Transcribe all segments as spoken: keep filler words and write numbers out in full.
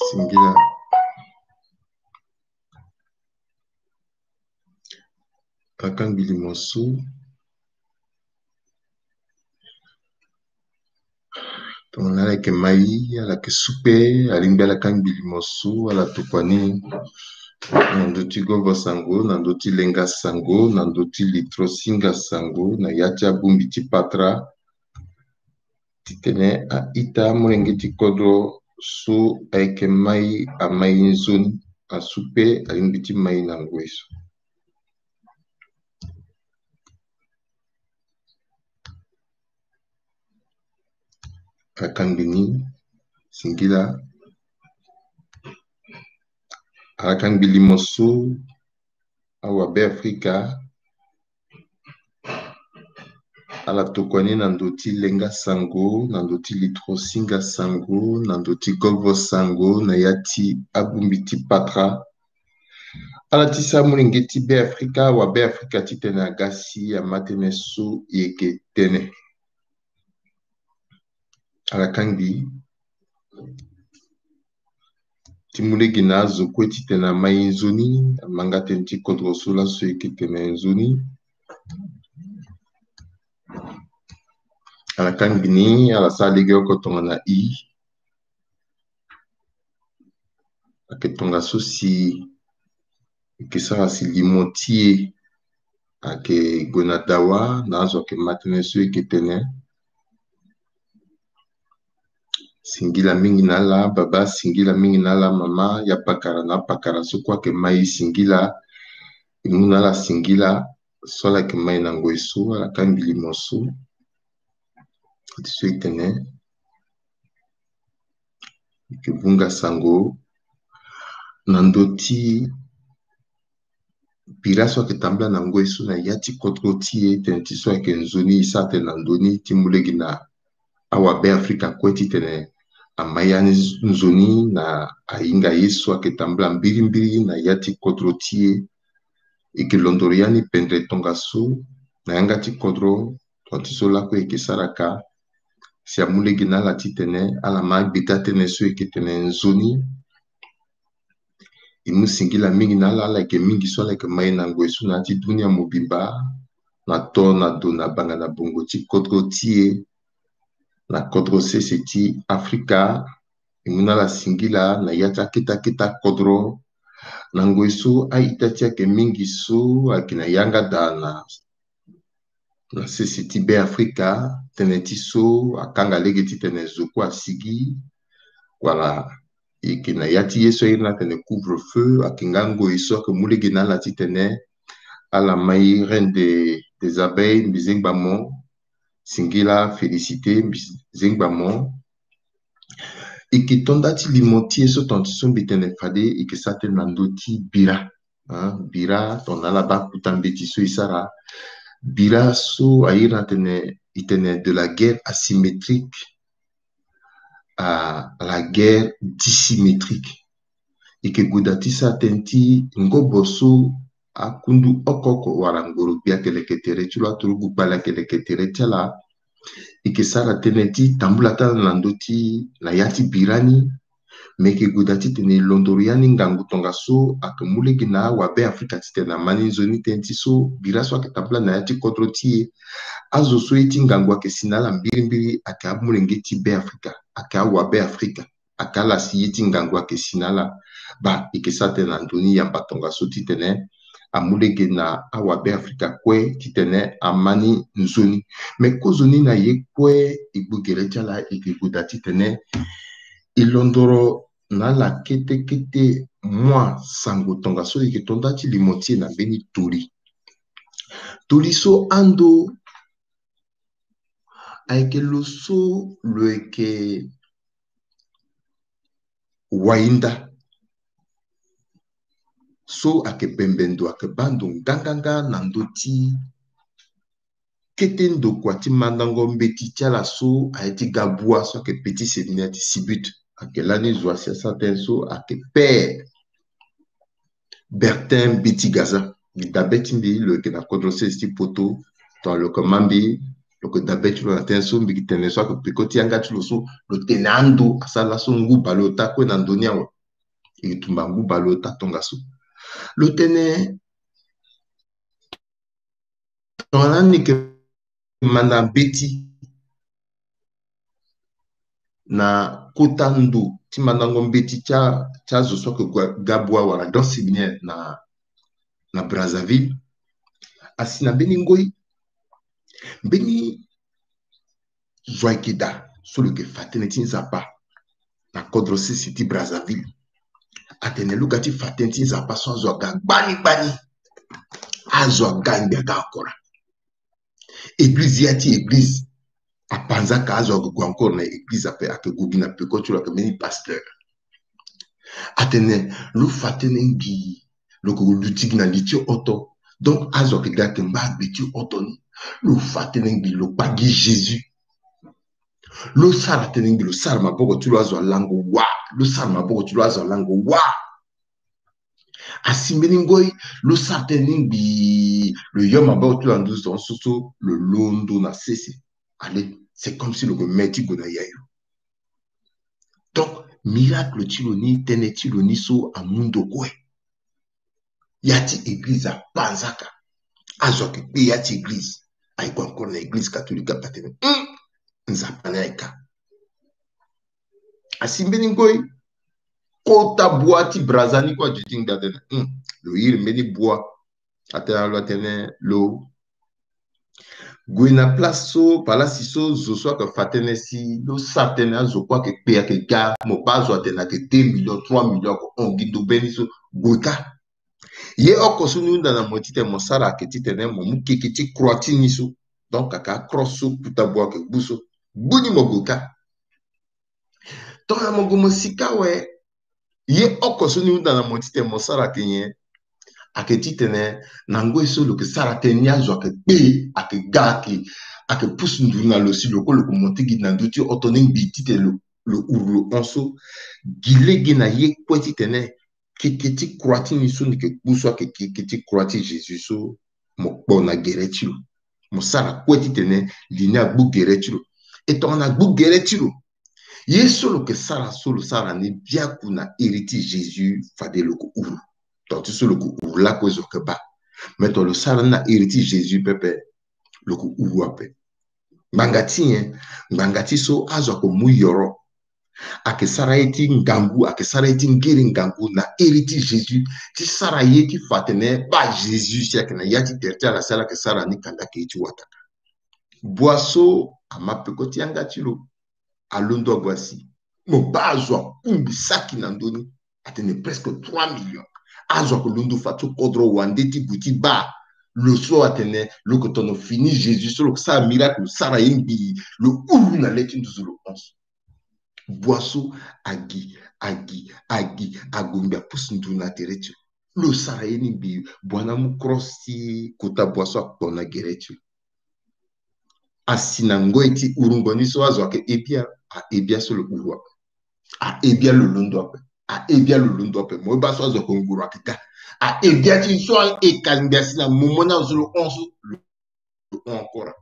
Singila. Akangili mosu. Tonala ke mai, ala ke soupe, alimbela kangili mosu, ala tukwani. Nandoti gogo sango, nandoti lenga sango, nandoti litro singa sango, na yacha bumbiti patra. Titene a ita mulengeti kodro su aike mai a mai nzuni a soupe alimbiti mai nangweso. Akangini, Singila. Akangili mosu, awabe Afrika. Ala tokwani nandoti lenga sango, nandoti litro singa sango, nandoti gogo sango, nayati abumbiti patra. Ala tisa mulengeti be Afrika, wabe Afrika titene agasi ya matene su yeke tene. Ala kangi timulegi na zokwe titena mai nzuni manga tenti kodro sula so yekitena nzuni ala kangi ni ala salege okotonga na i aketonga sosi ikisara si limotie ake gonadawa na azo ke matene so yekitena Singila mingi nala, baba singila mingi nala, mama ya pakara na pakara so kwa ke mai singila imunala singila sola ke mai nangwesu ala kambili mosu atiso itene ke bunga sango nandoti piraso ke tambla nangwesu na yati kotrotie tentiso ke nzoni isate nandoni timulegi na awabe Afrika kweti tene amayani nzoni na ainga yesu aketambla mbiri mbiri na yati kodrotie ike londoriani pendre tongasu na yangati kodro tontiso lako ike saraka si amulegi na la titene ala magbita tene su ike tene nzoni imu singila mingi na la ala ike mingi so la ike mai na ngwesu na ti dunia mobimba na to na do na banga na bongo ti kodrotie na kodro se seti Afrika imuna la singila na yata kita kita kodro na ngwesu aitatia ke mingi so akina yanga dana na se seti be Afrika teneti so akanga legeti tene zuko asigi wala ikina yati yeso ina tene couvre feu akingango iso ke mulegi na la titene ala mai reine de, des abeilles mbizengba Singila félicité Zingbamo ikitonda ti limotie so tonti sombi tene fade ikisate nandoti bira hein? Bira tonala ba kutambeti so isara bira so aira tene itene de la guerre asymétrique à la guerre dissymétrique ike gudatisa tenti ngoboso akundu okoko warangoro bia keleketere chula turugu bala keleketere chala ikisara teneti tambula tala nandoti na yati birani meke gudati tene londoriani ngangu tonga so akemulegi na wabe Afrika titena mani zoni tenti so biraso ake tambula na yati kodrotie azo so eti ngangu ake sinala mbiri mbiri ake amulengeti be Afrika ake wabe Afrika ake ala si eti ngangu ake sinala ba ikisate nandoni yamba tonga so titene amulege na awabe Afrika kwe titene amani nzoni me kozoni na ye kwe ibugere chala ikiguda titene ilondoro na la kete kete mwa sango tonga so ikitonda ti limotie na beni turi turi so ando aike lo so lo eke wainda so ake bembendo ake bando nganganga nandoti kete ndo kwa ti mandango mbeti tiala so aeti gabua so ake petit séminaire ti sibut ake lani zwa siasa ten so ake père Bertin Biti Gaza dabeti mbi lo eke na kodro se sti poto to lo komambi lo ko dabeti lo na ten so mbi tene so ake pikoti anga ti lo so lo tenando asala so nguba lo takwe na ndonia et tumbangu balo tatongaso le tene tonani ke mana beti na kota ndo ti mandango mbeti cha cha zo so ke gabwa wala dans séminaire na na Brazzaville asina beni ngoi beni joikida solo ke fatene tin zapa na kodro si city Brazzaville atene lukati fatene tin zapa so zo ga bani bani azo ganga ga akora église yati église apanza ka azo go encore na église ape ake gugi na pe ko tula ke meni pasteur atene lu fatene ngi loko lutik na liti oto donc azo ke ga ke mba biti oto ni lu fatene ngi lo pagi Jésus lo sara tene ngi lo sara maboko tulu azo lango wa lo sara maboko tulu azo lango wa asimbeni ngoi lo sara tene ngi le yom maboko tulu andu son soso le londo na sese allez c'est comme si le meti gona yayo donc miracle tilo ni tene tilo ni so amundo kwe yati église a panzaka azo ke pe yati église ay ko encore na église catholique patene mm, nzapanaika asimbeni ngoi kota boati brazani kwa jitinga tene mm, lo yiri mbeni bois atena lo atene lo Gwena place so pala si so zo so que fatene si lo satene azo kwa ke pe ke ga mo bazo atena ke deux millions trois millions ko on gido beni so gota ye okosu nu na motite mo sara ke titene mo mukeke ti croati ni so donc aka cross so puta bo ke buso buni mo gota to na mo gomo sika we ye okosu nu na motite mo sara ke yen ake titene na ngwe so lo ke sara tenia zo ke pe ake ga ke ake pousse ndu na lo si lo ko lo ko monte gi na nduti otoning bi tite lo lo urlo onso gilege na ye kweti tene ke keti croati ni so ni ke buso ke keti croati Jésus so mo bona geretiro mo sara kweti tene linia bu geretiro et on a bu geretiro ye solo ke sara solo sara ni bia kuna héritier Jésus fade lo ko uru donc tu le coup la cause que ba mais le sara na héritier Jésus pepe le coup ou ape bangati hein bangati so azo ko muyoro ake sara eti ngambu ake sara eti ngiri ngambu na héritier Jésus ti sara ye ki fatene ba Jésus sia na yati tertia la sala ke sara ni kanda ke ti wataka boaso amape ko ti angati lo alondo voici mo bazo kumbi saki na ndoni atene presque trois millions azo ko lundu fatu kodro wandeti buti ba le so atene le kotono fini Jésus so le sa miracle sara yimbi le ulu na leti nduzulo onze boaso agi agi agi agumbia pusindu na teretu le sara yimbi bwana mu crossi kota boaso akona geretu asina ngoiti urungoni so azo ke ebia a ebia so le uwa a ebia le lundo ape a ebia le lundo ape mo ba so azo ko nguru akika a ebia ti so e kalmbia sina momona zo le onze le encore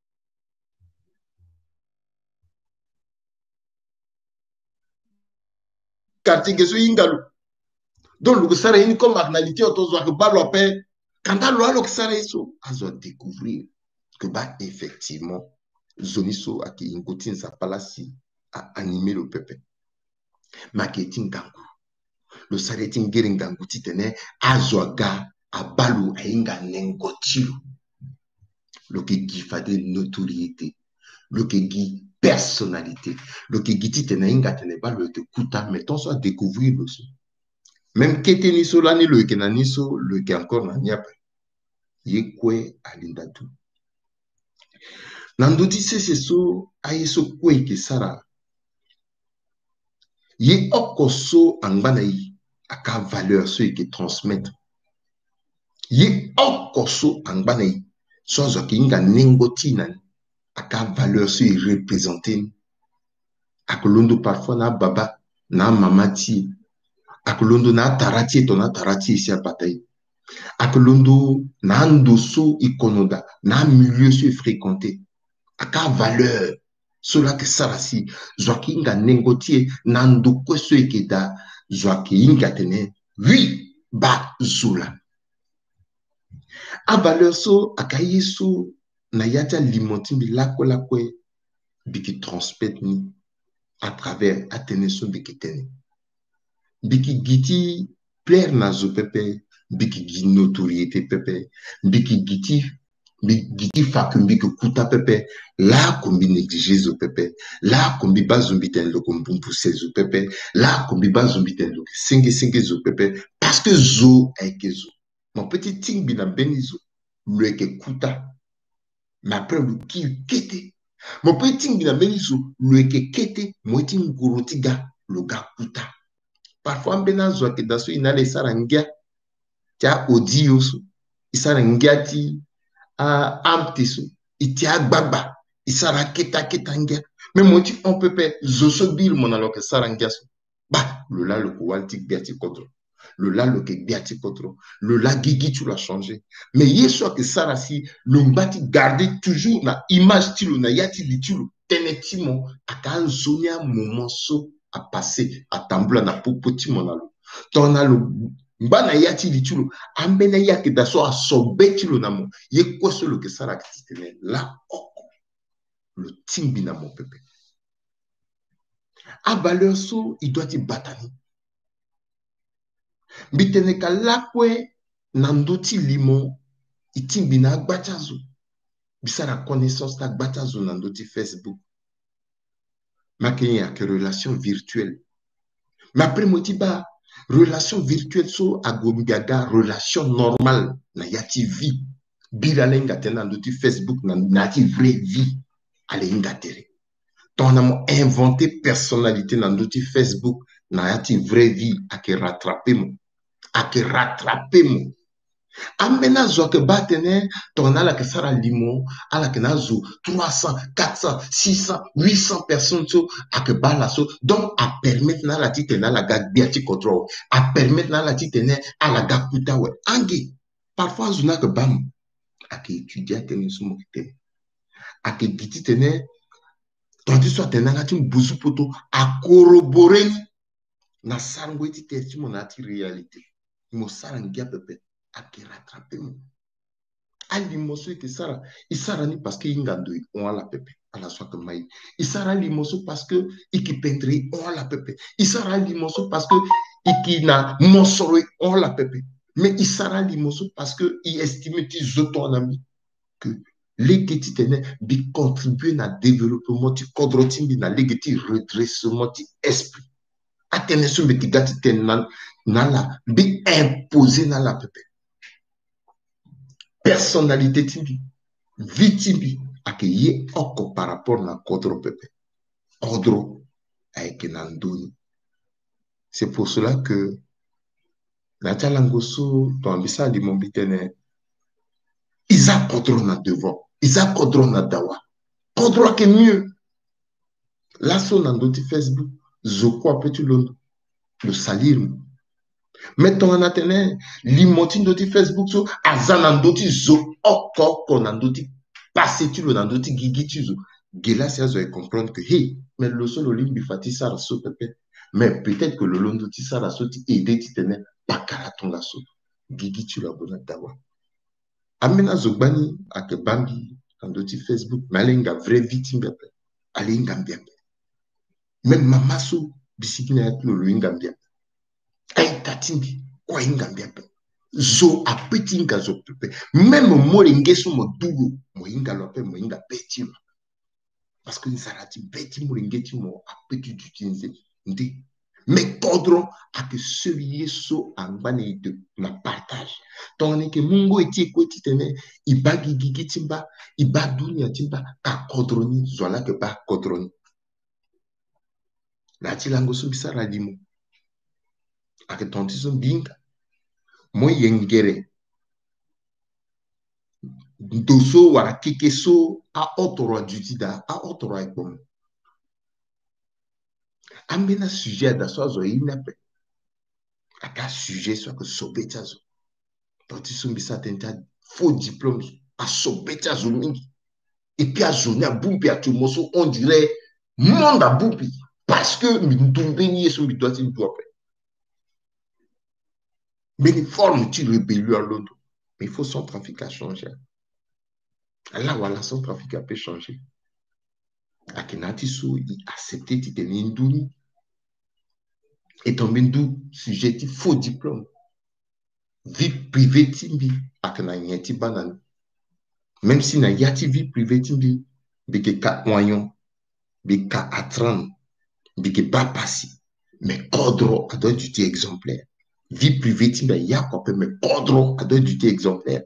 quartier que so yingalo donc le sara une comme marginalité otozo ke balo ape quand lo alo que sara so azo découvrir que ba effectivement zoniso aki ingotin sa palasi a animer le peuple marketing gangu lo saretin girin gangu titene azwaga abalu ainga nengotilo lo ke gifade notoriété lo ke gi personnalité lo ke giti tene inga tene balu ke kuta mettons soit découvrir le so même kete ni so lani lo ke na ni so lo ke encore na niapa yekwe alindatu nandoti sese so ayeso kwe ke sara ye okoso angbana yi aka valeur so ke transmettre ye okoso angbana yi so zo ke inga nengoti na aka valeur so représenter akolondo parfois na baba na mamati akolondo na tarati to na tarati isi apatai akolondo na ndoso ikonoda na milieu so fréquenté aka valeur cela que sarasi zokinga nengotie na ndoko so ekeda zoake inga tene oui ba zula abaleur so akayi so na yata limotimbi lako lakwe biki transpect ni à travers atene so biki tene biki giti plaire na zo pepe biki gi notoriété pepe biki giti biki fakum biki kuta pepe la kombi négligé zo pepe la kombi bazumbi ten lo kombumpu se zo pepe la kombi bazumbi ten lo senge senge zo pepe parce que zo eke zo mon petit ting bina beni zo lo eke kuta mais après le ki kete mon petit ting bina beni zo lo eke kete mo eti nguroti ga lo ga kuta parfois mbena zo ake daso inale sarangia tia audio so isarangia ti a amteso itia gbagba isara keta keta ngia mais mo ti on pepe zo so bil mon alors que sarangia so ba le la le ko walti biati kodro le la le ke biati kodro le la gigi tu l'as changé mais yeso que sarasi le mbati garder toujours na image ti lo na yati litulo tenetimo aka zonia moment so a passer à tambula na popoti monalo tonalo mbana yati litulo ambena yake daso a sobetilo namo ye koso lo ke sara kitene la oko le timbi na mon pepe a valeur so il doit y batani bitene ka lakwe nandoti limo itimbi na gbachazo bisara connaissance na gbachazo nandoti Facebook makenya ke relation virtuelle mais après motiba relation virtuelle so agombiaga relation normale na yati vie biralenga tena ndoti Facebook na nati vraie vie alenga tere ton amo inventé personnalité na ndoti Facebook na yati vraie vie ake rattraper mo ake rattraper mo amena zo ke batene ton ala ke sara limo ala ke nazo trois cents quatre cents six cents huit cents personnes so ake bala so donc a permettre na la titena la gagbiati control a permettre na la titene ala gakuta we angi parfois zuna ke bam ake étudier tene so mo tene ake giti tene tandis soit tene na tim buzu poto a corroborer na sangwe ti testi mon ati réalité mo sarangia pepe ake rattraper mo ali moso ke sara isara ni parce que ingando on la pepe ala soit que mai isara li moso parce que iki pendre on la pepe isara li moso parce que iki na mosoro on la pepe mais isara li moso parce que il estime ti zoto ami que legeti tene bi contribuer na développement ti kodrotimbi na legeti redressement ti esprit atene so be kigati ten na la bi imposer na la pepe personnalité timbi vie timbi akeye oko par rapport na kodro pepe kodro avec nandoni c'est pour cela que na talangoso to ambisa di mombitene isa kodro na devant isa kodro na dawa kodro ke mieux là son nandoti Facebook zoko petit londo le salir mettons en atene limoti ndoti Facebook so azana ndoti zo oko ko nandoti passer tu le nandoti gigi tu zo gela si azo comprendre que hey mais le solo limbi fati sara so pepe mais peut-être que le londo ti sara so ti aider ti tene pakara tonga so gigi tu la bona dawa amena zogbani ake bambi nandoti Facebook malenga vraie victime pepe alenga mbiape même mama so bisikina ya tulo luinga mbiape ay tatimbi kwa inga mbiape zo apeti inga zo pepe même mo lengeso mo dugo mo inga lope mo inga peti parce que nsarati beti mo lengeti mo apeti d'utiliser ndi mais kodro a que celui so angbane de na partage donc que mungo eti ko eti tene ibagi gigi timba ibadunya timba ka kodroni zola ke ba kodroni la tilango so bisara dimo ake tontiso binga mo yengere doso wara keke so a otoro jutida a otoro ekpom ambena sujet da so zo inape aka sujet so que sobeta zo tontiso bisa tenta faux diplôme a sobeta zo mingi et puis a zone a bumpi a tumoso on dirait monde a bumpi parce que mi ndumbeni yeso mi doit in doit Mais les formes tu rébellion à l'autre. Mais il faut son trafic à changer. Là, voilà, son trafic a peut changer. Akenati so, il accepté de tenir une douni. Et tomber d'où sujet faux diplôme. Vie privée timbi. Akena nyeti banan. Même si na yati vie privée timbi. Beke ka moyen. Beke ka atran. Beke ba passi. Mais cadre à doit du exemplaire. Vie privée timbi. Ya quoi mais cadre à doit du exemplaire.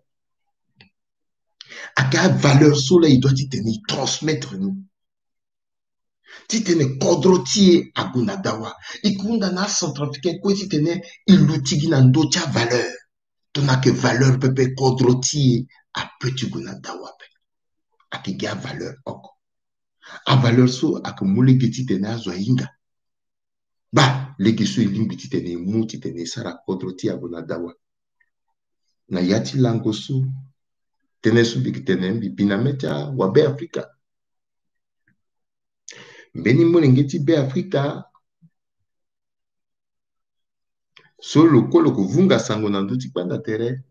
À quelle valeur sur il doit tenir, transmettre nous. Si tu es kodrotier à Gunadawa, il kunda centrafricain, quoi si tu es ilutigi na ndocha valeur. Tu n'as que valeur pepe kodrotier à petit Gunadawa. À qui gagne valeur encore. À valeur so à que moule geti te na zoinga. Bah, les gesu ilimbi ti te ne mouti te ne sara kodrotier à Gunadawa. Na yati langosu, tene subi ki tene mbi binametia wabe Afrika. Mbeni molengeti be Afrika. So lokolo kuvunga sango na nduti kwanda tere.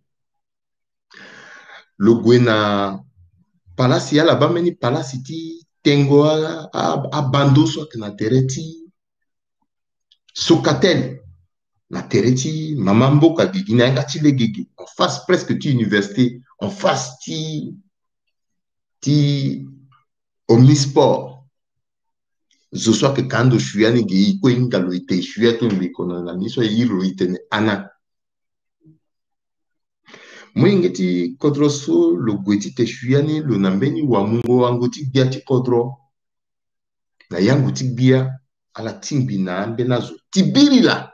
Logwe na palasi ya là-bas meni palasi ti tengo a, a, a bando so na tere ti Sokatel na tere ti mama mboka gigi na yanga ti legege en face presque ti université en face ti ti omnisport zo so ke kando shuani gi ko ingalo ite shuya to mbiko na ni so yiro itene ana mwingeti kodro so lo gweti te shuani lo nambeni wa mungo wango ti bia ti kodro na yango ti bia ala timbi na ambe nazo tibiri la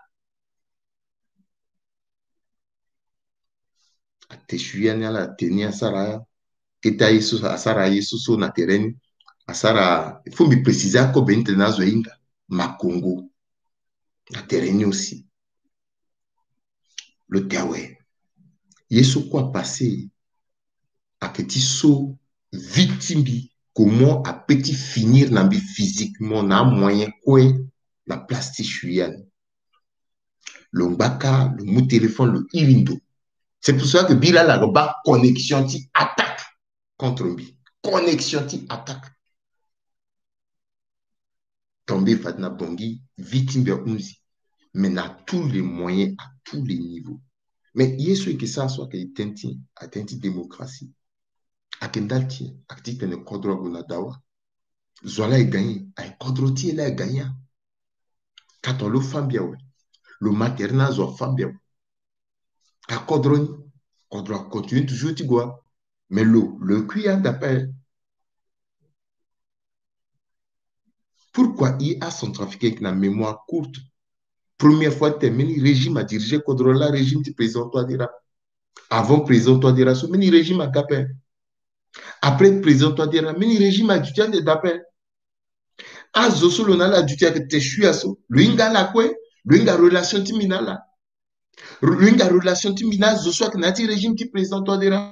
te shuani ala teni asara eta yesu asara yesu so na terrain asara il faut me préciser ko bente nazo inga makongo na terrain aussi le tawe yesu quoi passé à petit saut victime comment a petit finir nambi physiquement na moyen quoi la plasticien le mbaka le mot téléphone le irindo c'est pour ça que bila la roba connexion ti attaque contre lui connexion ti attaque tombé fatna bongi victime de unzi mais na tous les moyens à tous les niveaux mais yesu que ça soit que tenti a tenti démocratie akendalti actif ne kodro gonadawa zola est gagné ay kodro ti la gagné quand on le femme bien le maternel zo femme bien ka kodro ni kodro continue toujours ti goa mais le le cuir d'appel pourquoi il a son trafiqué avec la mémoire courte première fois terminé régime a dirigé kodro la régime du président Touadéra avant président Touadéra so mini régime a capé après président Touadéra mini régime a dutia de d'appel azo so lona la dutia que te suis aso le inga la kwe le inga relation timinala le inga relation timina zo so que nati régime ti président Touadéra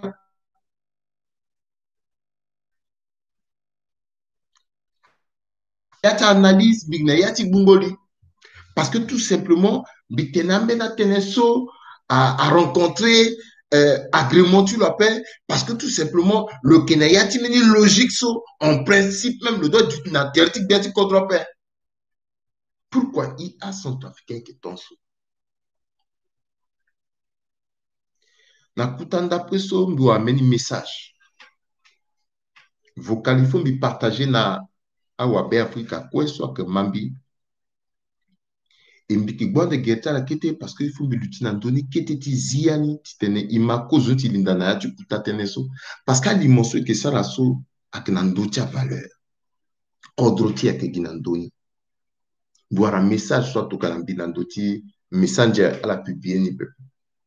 yata analyse big na yati bungoli parce que tout simplement bitenambe na teneso à, à rencontrer euh, agrément tu l'appelles parce que tout simplement le Kenya timini logique so en principe même le droit du natertique bien contre père pourquoi il a son africain qui est en sous na kutanda preso mbo ameni message vocal il faut me partager na awabe Afrika quoi soit que mambi et mbiki gwande geta la kete parce que il faut me lutter dans donner kete ti ziani tene imako zoti lindana ya tu kuta teneso parce qu'à l'immense que ça la so aknando tia valeur kodroti ake ginandoni voir un message soit to kalambinando ti messenger à la publier ni peu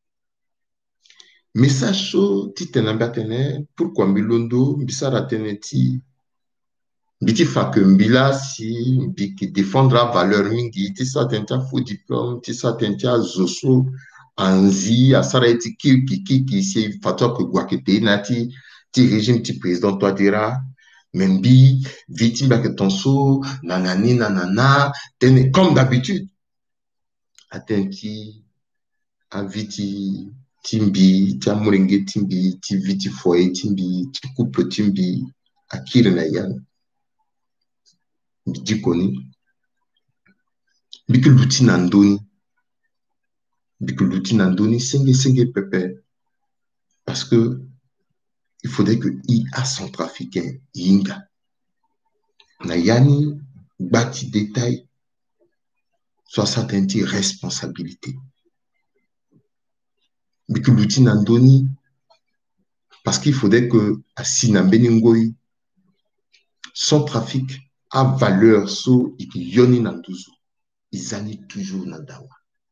message so ti tenamba tene pourquoi milondo bisara tene ti biti fake mbila si biki défendra valeur mingi ti sa tenta faux diplôme ti sa tenta zoso anzi asara ti kirki kiki si fatwa que gwakete na ti ti régime ti président Touadéra membi victime que tonso nanani nanana tene comme d'habitude atenti a viti timbi, tia moringe timbi, ti viti foye timbi, ti couple timbi, a kire na yan. Bidi koni. Biki luti nandoni. Biki luti nandoni, senge senge pepe. Parce que il faudrait que I A centrafricain, Yinga, na yani, bati détail, soit certaines responsabilités. Biki luti nandoni, parce qu'il faudrait que à Sinambeningoi, son trafic a valeur so et que yoni nanduzu, ils en toujours nandawa.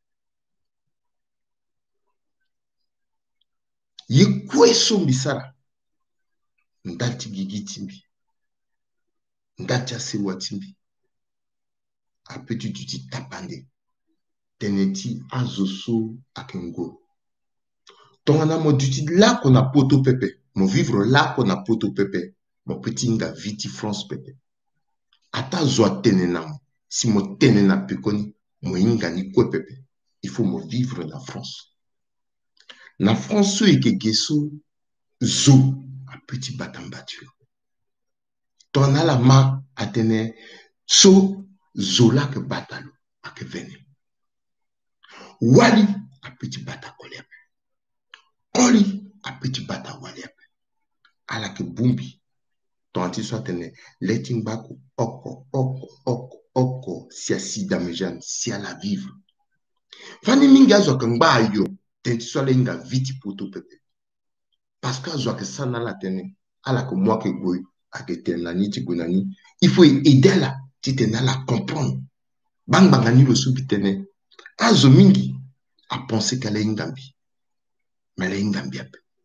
Ye kwe so mbisara, ndalti gigi timbi, ndalti asewa timbi, a petit tuti tapande, teneti azoso akengo. Tongana mo duti là qu'on a poto pepe, mon vivre là qu'on a poto pepe, mon petit nga viti France pepe. Ata zoa tenenam, si mo tenena pekoni, mo inga ni kwe pepe. Il faut me vivre la France. La France est que gesso zo a petit batambatio. Ton a la ma atene so zola que batalo a que vene. Wali a petit batakolep. Oli a petit batawalep. A la que bumbi. Ton anti soit tene letting back oko oko oko oko si a si damejan si a la vivre. Fani minga zo kangba yo tenti soit lenga viti poto pepe. Parce que zo que ça na la tene à la que moi que goy a que tenani ti gonani il faut aider la ti tena la comprendre. Bang bangani le subitene. Azo mingi a pensé qu'elle est ingambi. Mais elle est ingambi.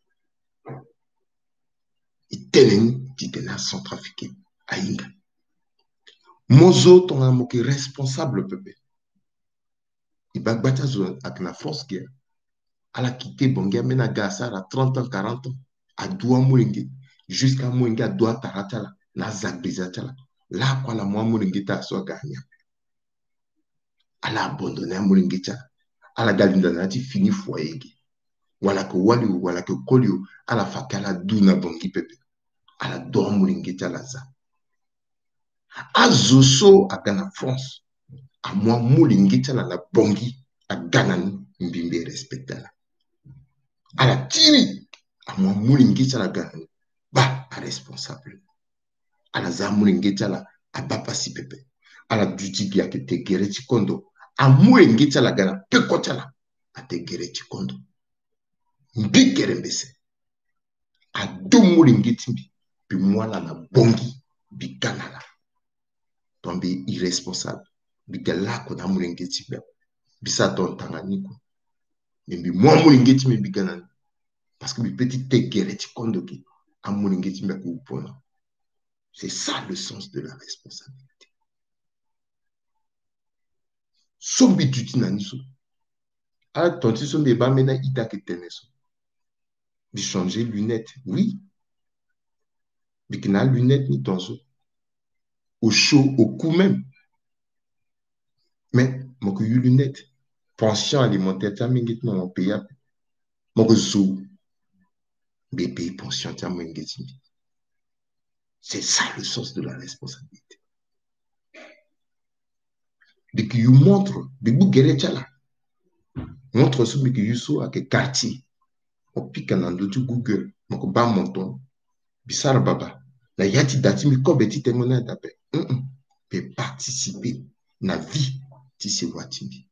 Il tenen ti tena centrafricain a inga. Mozo ton amo qui responsable pepe. Il va battre avec la force guerre. À la quitté bonga mena gasa à trente ans quarante ans à doua mouringue jusqu'à mouringue à doua taratala na zagbizatala. Là quoi la moi mouringue ta so gagna. À la abandonné à mouringue ta. À la galindanati fini foyer. Wala que wali wala que kolio à la fakala duna bongi pepe. À la doua mouringue ta la za. À zoso à Ghana France. À moi mouringue ta la la bongi à Ghana mbimbe respectala. À la tiri, à moi moulingi la gane, bah, à responsable. À la za moulingi la, à bapa si pepe. À la duty qui a été guéri kondo, à moulingi la gana, pe kotala, à te guéri kondo. Mbi gerembese. À deux moulingi timbi, puis moi la na bongi, bi ganala. Tombi irresponsable. Bi gala ko na moulingi timbi. Bi sa ton tanganiko. Mais bi moi moulingi timbi bi ganala. Parce que le petit tegereti kondoki a moningeti mbeku pona. C'est ça le sens de la responsabilité. Sombi tuti naniso. A tonti sombi ba mena ita ke teneso. Bi changer lunettes, oui. Bi kina lunettes ni tonso. Au chaud, au cou même. Mais mon que lunettes, pension alimentaire, ta mingit non payable. Mon que zou. Bébé pension ta mingit. C'est ça le sens de la responsabilité. Dès que you montre, de vous guérir là. Montre ce que you so à que quartier. On pique un endroit Google, on ba monton. Bisara baba. La yati dati mi ko beti témoignage d'appel. Hum peut participer na vie ti se watimbi.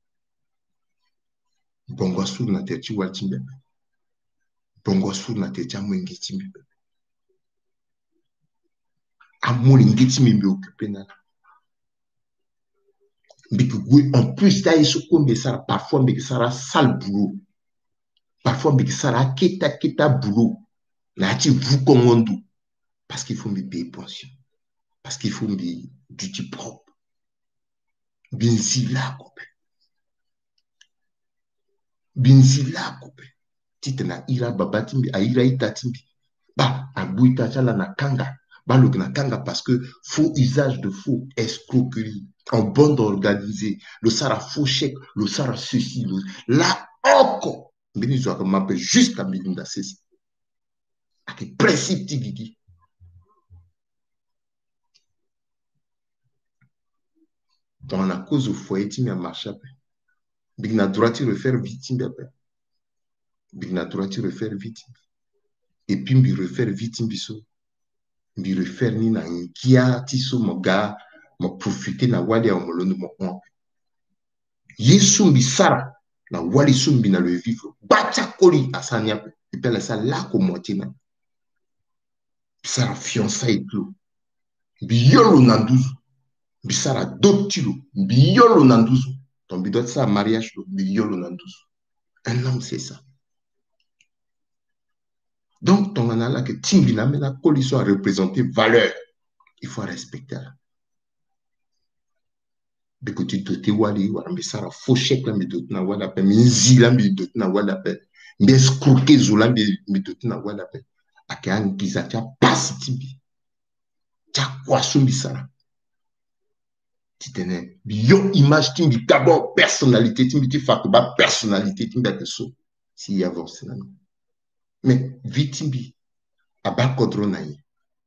Bongo sur na terti watimbi. Bongo sur na terti amwengi timbi. Amour ngeti mi me occuper na. En plus, là, il se combat ça, parfois, mais ça a sale boulot. Parfois, mais ça a keta keta boulot. Là, tu vous commandez. Parce qu'il faut me payer pension. Parce qu'il faut me duty propre. Binzila, copain. Binzila, copain. Tite na ira babatimbi, a ira itatimbi. Bah, a bouita chala na kanga. Bah, le na kanga parce que faux usage de faux, escroquerie. En bande organisée, le sara faux chèque, le sara ceci, le... là, oko mbini zo ka mape jusqu'à milinda sesi ak principe tigigi dans la cause au foyer ti mi marcha pe big na droit ti refaire victime pe big na droit ti refaire victime et puis mbi refaire victime biso mbi refaire ni na ngia ti so mo ga mo profiter na wali ya molondo mo on yesu mbi sara na wali so mbi na le vivre bacha koli asania pe et puis la ça là ko moitié na sara fiançailles clos mbi yolo na douze mbi sara dotilo mbi yolo na douze ton mbi doit ça mariage mbi yolo na douze un homme c'est ça. Donc, ton anala que Timbina, mais la coalition a représenté valeur. Il faut respecter. De que tu te wali, mais ça a fauché quand tu te na wala pe, mais zila mais tu te na wala pe, mais escroquer zola mais tu te na wala pe. Ake an giza tia passe timbi, tia kwa sumbi sana. Titene, yo image timbi d'abord personnalité timbi ti fakba personnalité timbi ake so si y avance là. Mais vitimbi abakodro na ye.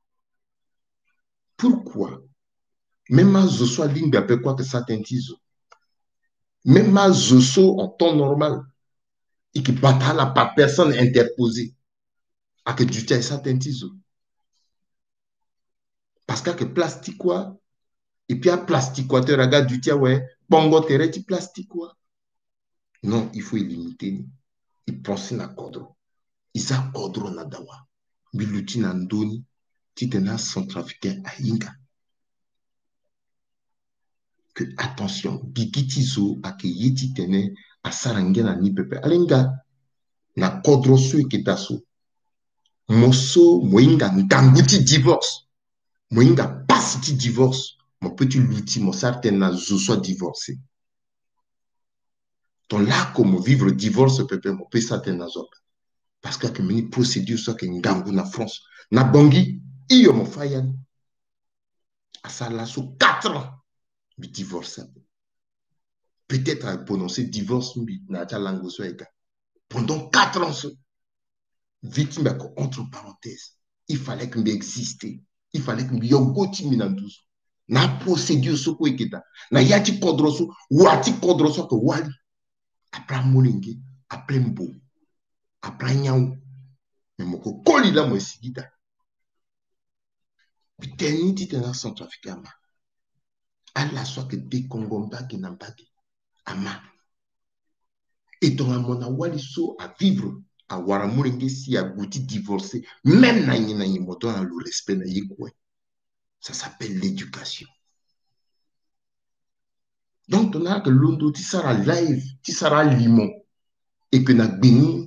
Pourquoi? Même à Zoso, ligne après quoi que ça t'intise. Même à Zoso en temps normal, et qui bataille là par personne interposée, à que du temps ça t'intise. Parce que plastique quoi, et puis à plastique quoi, tu regardes du temps, ouais, bongo terre, tu plastique quoi. Non, il faut limiter. Il pense na kodro. Il sa kodro na dawa. Biluti na ndoni, tu t'en centrafricain à Inga. Que attention, bigitizo a que yeti tene a sarangena ni pepe. Alenga na kodro su eketaso. Moso moinga nganguti divorce. Moinga pasiti divorce. Mon petit louti, mon certain na zo soit divorcé. Ton là comme vivre divorce pepe mon peut certain na zo. Parce que mini procédure soit que ngangu na France. Na bangi iyo mo fayan. Asa la so quatre ans. Bi divorce. Peut-être à prononcer divorce na ta langue so eka. Pendant quatre ans, victime entre parenthèses, il fallait que m'existe. Il fallait que m'yogoti minandus. Na procédure so ko eketa. Na yati kodroso, wati kodroso ko wali. Après molingi, après mbo, après nyau. Mais moko koli la mo sigida. Biteni ti tena centrafricain ma. Alla soit que des Congomba qui n'ont pas de ama. Et ton amona wali so à vivre à Waramourenge si a gouti divorcé, même na yina yimoto dans le respect na yikwe. Ça s'appelle l'éducation. Donc, on a que l'ondo ti sera live, ti sera limon, et que na béni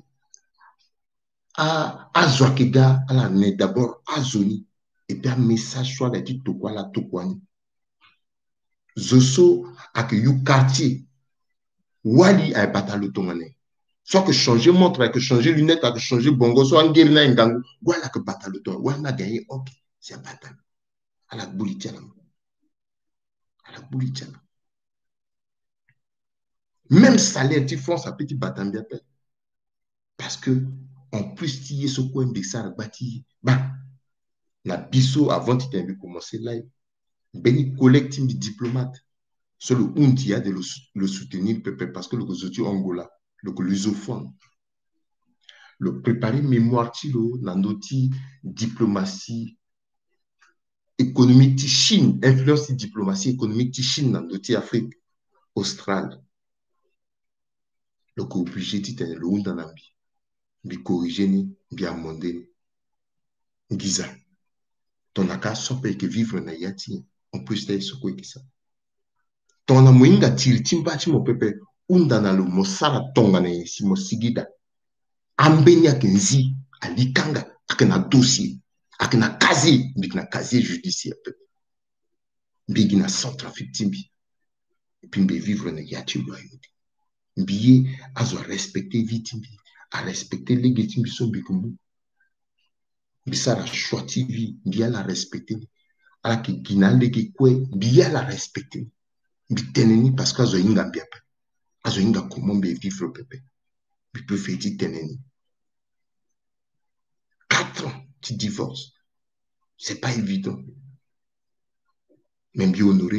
à à Zouakega, à la ne d'abord à Zoni, et puis un message soit la dit to quoi la to quoi ni. Zoso a que you quartier, wali a battu le tongane. Soit que changer montre, que changer lunettes, que changer bongo, soit en guerre na ngangu, voilà que battu le tongane, voilà gagné, ok, c'est battu. À la boulitiana. À la boulitiana. Même salaire, tu fais ça petit battant bien. Parce que, en plus, tu es ce coin de ça, bâti, bah, la biso avant tu t'avais commencé là, ben, collectif diplomate. Sur le Unti, il y a de le, le soutenir, parce que le Gozotu Angola, le lusophone, le préparer mémoire, tilo, nandoti, diplomatie économique, Chine, influence diplomatie économique, Chine, nandoti, Afrique australe. Le co-obligé, tu t'es le Undanambi. Bi corriger ni bi amender giza ton aka sope que vivre na yati on peut se ce quoi que ça ton amuinga tiri timbati mo pepe unda na lo mosara tonga na si mo sigida ambenya kenzi alikanga akena dossier akena casier bigna casier judiciaire pepe bigna centrafrique timbi puis mbe vivre na yati loyauté mbiye azo respecter vitimbi à respecter les guetimbi so bikumbu bisara choix T V bien la respecter ala ki ginande ki kwe bien la respecter biteneni parce que azo inga bien azo inga comment be vivre pepe il peut faire ti teneni. Quatre ans, tu divorces. C'est pas évident. Même bien honoré,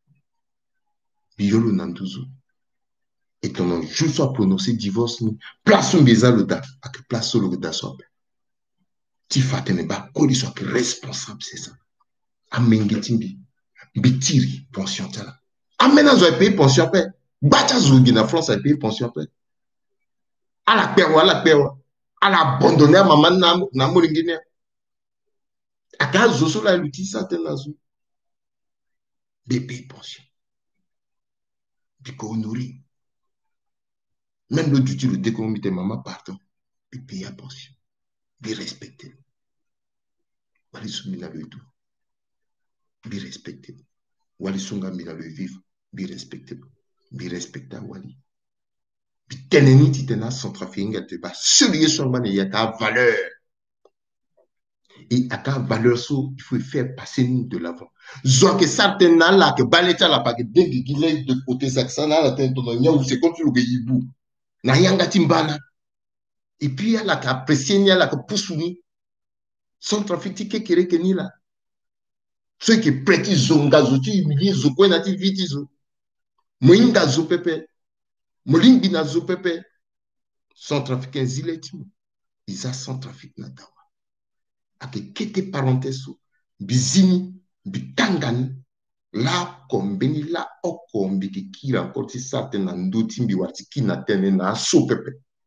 biolo nanduzo. Et ton nom, je sois prononcé divorce, ni place un baiser le da, à que place le da soit. Tu fatene ba, qu'on soit responsable, c'est ça. Amengetimbi, bitiri, pension tala. Amena zo paye pension paix. Bacha zogi na France a payé pension paix. À la paix, à la paix, à l'abandonner à maman na na moringine. À cause de cela, l'outil ça t'es là zo. Bébé pension. Biko honoré. Même le duty le décomité maman pardon. Bébé à pension. Bi respecté. Wali soumina le tout. Bi respecté. Wali songa mina le vivre. Bi respecté. Bi respecté wali. Bi teneni ti tena centrafrique te ba. Celui son man y a ta valeur. Et à ta valeur, il faut faire passer nous de l'avant. Zo que certains là que baleta la pa que dengi gile de côté saxana la tête ton nya ou c'est comme tu le yibu. Na yanga timbala. Et puis il y a la apprécier nya la que poussuni. Son trafic qui kere que ni là. Ceux qui prêtent zonga zo tu humilier zo ko na ti viti zo. Moinga zo pepe. Molingi na zo pepe. Son trafic zileti. Ils a son trafic na dawa. Ake kete parenthèse bizini bitangani la kombeni la okombi ki kira encore si certaine na ndoti mbi wati ki na tene na so pepe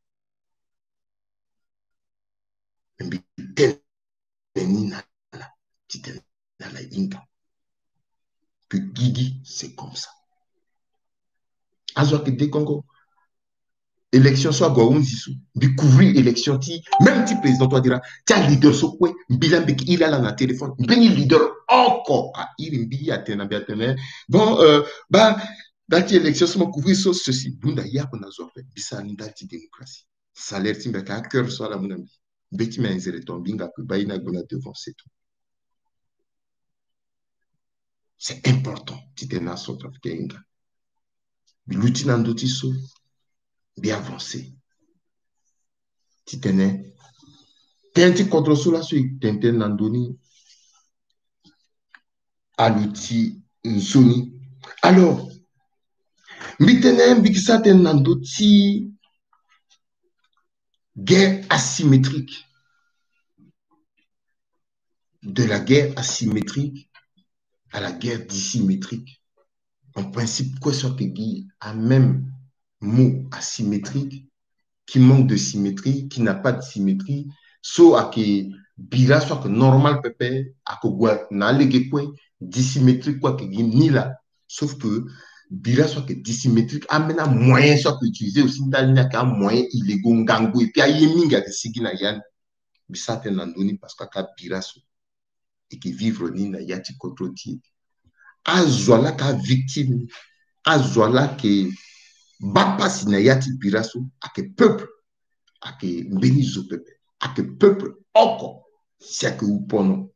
mbi tene ni na la titene na la inga que Guigui c'est comme ça azo ke de Congo élection soit gwaun zisu bi couvrir élection ti même ti président toi dira tia leader so kwe bilan bi il a la na téléphone beni leader encore à il bi atena bi atena bon euh, bah dati élection so couvrir so ceci bunda ya ko na zo fait bisa ni dati démocratie salaire ti mbeka cœur so la munambi beti ma nzere tombinga ko bayina gona devant c'est tout c'est important ti tena so trafiquinga bi lutina ndoti so bien avancé ti tene tenti contre cela sur tente nandoni à l'outil nzoni alors mbitene mbikisa ten nandoti guerre asymétrique de la guerre asymétrique à la guerre dissymétrique en principe quoi soit que Guy a même mot asymétrique qui manque de symétrie qui n'a pas de symétrie so à que bila soit que normal pepe à que gua na lege point dissymétrique quoi que ni là sauf que bila soit que dissymétrique amène un moyen soit que utiliser aussi dans il y a un moyen illégaux ngango et puis à yeminga de sigina yan bisa ten andoni parce que ka bila so et qui vivre ni na yati kontroti azola ka victime azola que bapa si na yati bila so à que peuple à que benizo pepe à que peuple encore c'est que vous prenez.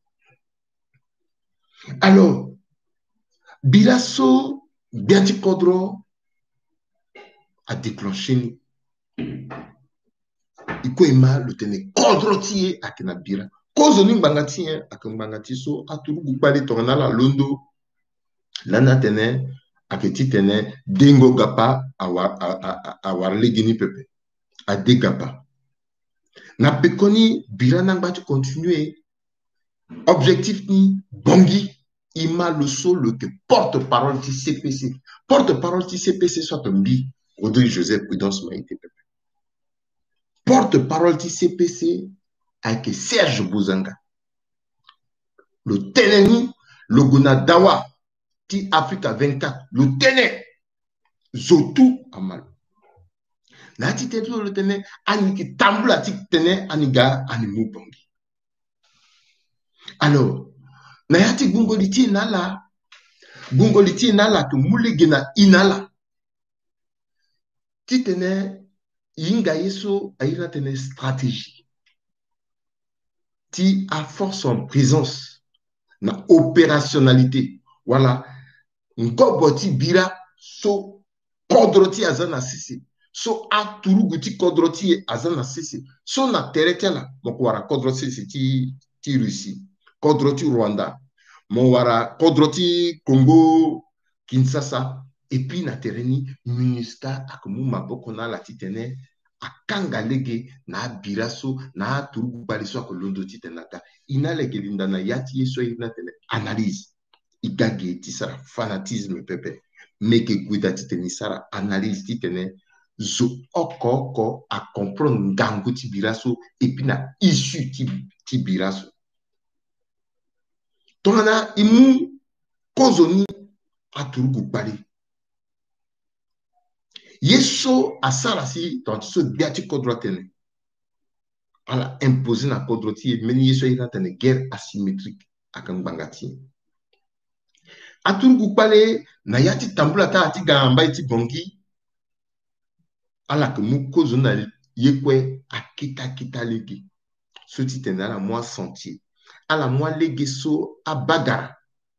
Alors, Bilasso, Bianchi Kodro a déclenché. Il faut aimer le tenir. Kodro tie à Kenabira. Cause ni bangati à Kambangati so a tout le bali torna la londo. Lana tene a petit tene dengo gapa a war a warle gini pepe a degapa. Na pekoni Bila nangba continuer. Objectif ni bongi ima le sol que porte-parole du C P C. Porte-parole du C P C soit un bi. Audrey Joseph Prudence Maïté. Porte-parole du C P C avec Serge Bouzanga. Le Ténéni, le Gonadawa, ti Africa vingt-quatre, le Téné, Zotou Amal. Na ti tetu le Téné, aniki tambula ti Téné aniga animu bongi. Alors, Nayati gungoliti nala, gungoliti nala que moulegena inala. Ti tene yinga yeso aïra tene stratégie. Ti a force en présence, na opérationnalité. Voilà. Nkoboti bira so kodroti azana sisi. so a turugu ti kodro ti azana sisi so na terete la mo wara kodro sisi ti ti Russie kodro ti Rwanda mo wara kodro ti Congo Kinshasa et puis na tereni MINUSCA akumu maboko na la titene akanga lege na biraso na turugu baliso akolondo titenata ina lege linda na yati yeso ina tene analyse igage ti sara fanatisme pepe meke guida titeni sara analyse titene zo oko oko a comprendre ngangu ti biraso et puis na issue ti, ti biraso tongana imu kozoni a turugu bali yeso asala si tanti so biati kodro tene ala imposé na kodro ti meni yeso ina tene guerre asymétrique akan bangati aturgu pale na yati tambula ta ati gamba iti bongi ala ke mu kozo na yekwe akita kita legi so ti tene ala moi sentier ala moi legi so abagara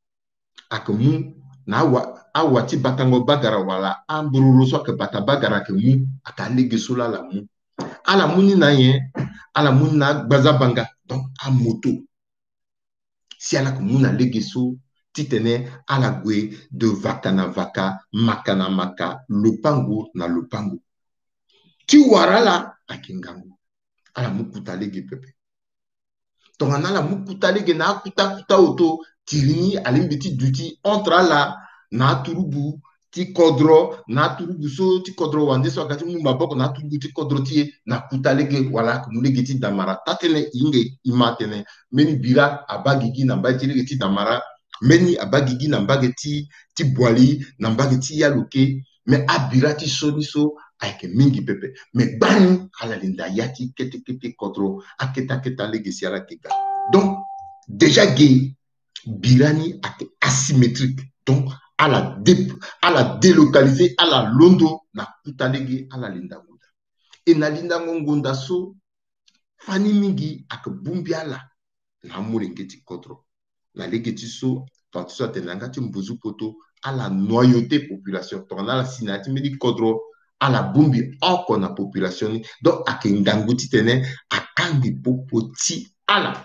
akamu na awa awa ti batango bagara wala ambruro so ke bata bagara ke mu aka legi so la la mu ala muni na ye ala muni na gbazabanga donc a moto si ala ke mu na legi so titene ala gwe de vaka na vaka maka na maka lupango na lupango ti warala akingangu ala mukuta legi pepe tongana ala mukuta legi na kuta kuta oto tirini alimbiti duti entre ala na turubu ti kodro na turubu so ti kodro wande so akati mu maboko na turubu ti kodro ti na kuta legi wala kumu legi ti damara tatene inge imatene meni bira abagigi na mbai ti legi ti damara meni abagigi na mbage ti ti boali na mbage ti yaluke me abira ti soni so ayeke mingi pepe me gbani ala linda yati kete kete kodro aketa keta legi si ala kega donc déjà ge birani ake asymétrique donc ala dé, ala délocaliser ala londo na kuta legi ala linda ngunda e na linda ngunda so fani mingi ake bumbi ala na mulenge ti kodro na legi ti so tanti so atenanga ti mbuzu poto ala noyauté population tongana ala sina ti meni kodro ala bumbi oko na population ni donc ake ngangu ti tene akangi popo ti ala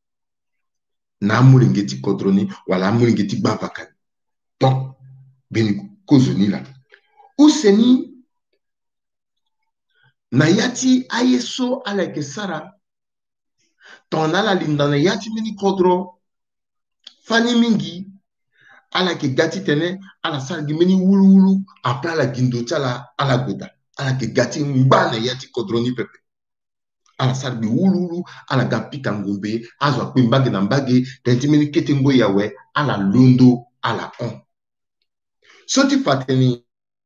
na mulenge ti kodro ni wala mulenge ti gbavaka ni donc beni kozo ni la useni na yati aye so ala yeke sara tongana ala linda na yati meni kodro fani mingi ala ke gati tene ala sargi meni wulu wulu apres ala gindo ti ala ala goda ala ke gati ngba na yati kodroni pepe ala sargi wulu wulu ala ga pika ngombe azo akpe mbage na mbage tene ti meni kete ngbo yawe ala londo ala on so ti fateni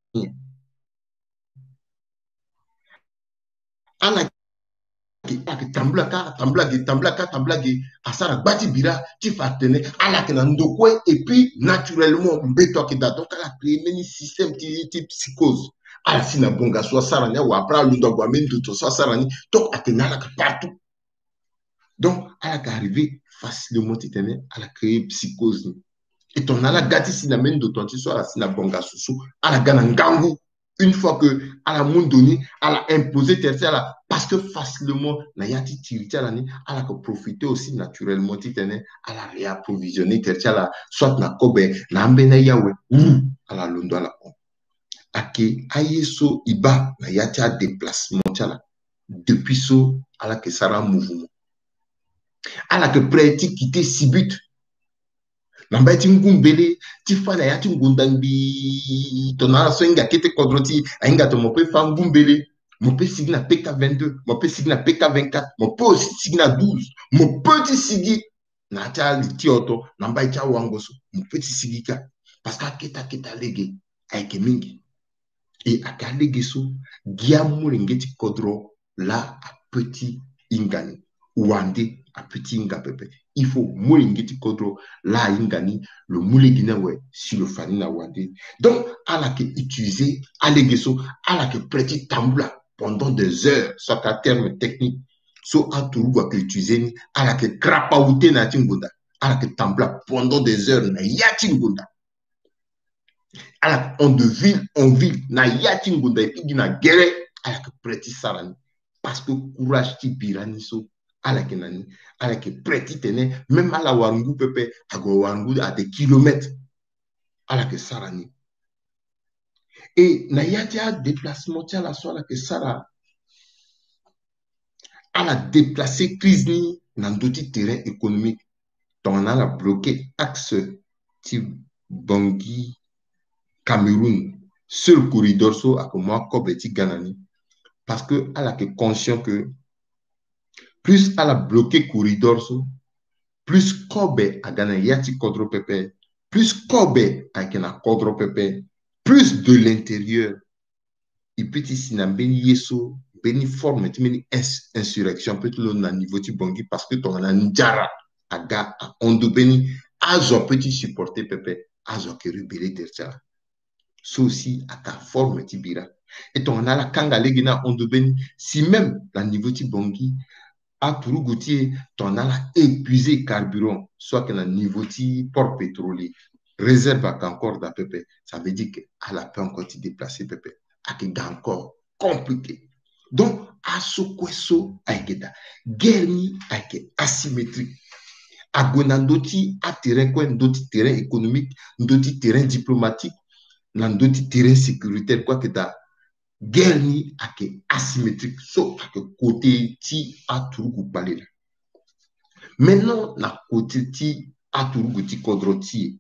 ala ke tambula ka tambula ge tambula ka tambula ge asara gbati bira ti fatene ala ke na ndokwe et puis naturellement mbeto ke da donc ala créer meni système ti ti psychose ala si na bonga so asara ne wa pra lundo gba meni to so asara ni donc atena ala ke partout donc ala ka arriver facilement ti tene ala créer psychose ni et ton ala gati si na meni do ton ti so ala si na bonga so so ala gana ngangu une fois que ala moun doni ala imposer tertiaire ala parce que facilement na yati tiriti ala ni ala ko profiter aussi naturellement titene ala réapprovisionner tertiaire ala soit na kobe na ambene yawe ou ala londo ala on ake ayeso iba na yati a déplacement tiala depuis so ala ke sara mouvement ala ke prêt ti quitter sibut na mbai ti ngumbele ti fa na ya ti ngundangbi tona so inga kete kodro ti ainga to mo pe fa ngumbele mo pe sigi na P K vingt-deux mo pe sigi na P K vingt-quatre mo pe aussi sigi na douze mo pe ti sigi na ta li ti oto na mbai ti awangoso mo pe ti sigi ka parce que keta keta lege ayeke mingi e aka lege so gia mulenge ti kodro la a petit ingani wande a petit inga pepe il faut mulingiti kodro la ingani le mulegina we si le fani na wande donc ala ke utiliser alegeso ala ke prêter tambula pendant des heures soit un terme technique so a turugu ke utiliser ni ala ke krapawute na tingunda ala ke tambula pendant des heures na ya tingunda ala on de ville en ville na yati ngunda epi na guerre ala ke preti sarani parce que courage ti birani so ala ke nani ala ke preti tene même ala wangu pepe ago wangu à des kilomètres ala ke sarani et na yati a déplacement ti ala so ala ke sara ala déplacer crise ni na ndoti terrain économique donc on a bloqué axe ti Bangui Cameroun seul corridor so à que moi kobe ti ganani parce que elle a conscient que plus elle a bloqué corridor so plus kobe a gagné yati kodro pepe plus kobe a gagné kodro pepe plus de l'intérieur et petit sinambeni yeso beni forme ti meni insurrection peut le na niveau ti Bangui parce que ton na njara aga ondo beni azo petit supporter pepe azo ke rebelle dercha so aussi à ta forme ti bira et ton a la kanga legina ondo beni si même la niveau ti Bangui a turu goutier ton a la épuisé carburant soit que la niveau ti port pétrolier réserve encore da pepe ça veut dire que à la peut encore ti déplacer pepe à que encore compliqué donc à ce queso aikeda guerre ni aike asymétrique a gonandoti a terrain quoi ndoti terrain économique ndoti terrain diplomatique na ndoti terrain sécuritaire quoi que da guerre ni ake asymétrique so ake côté ti aturugu balela maintenant na côté ti aturugu ti kodroti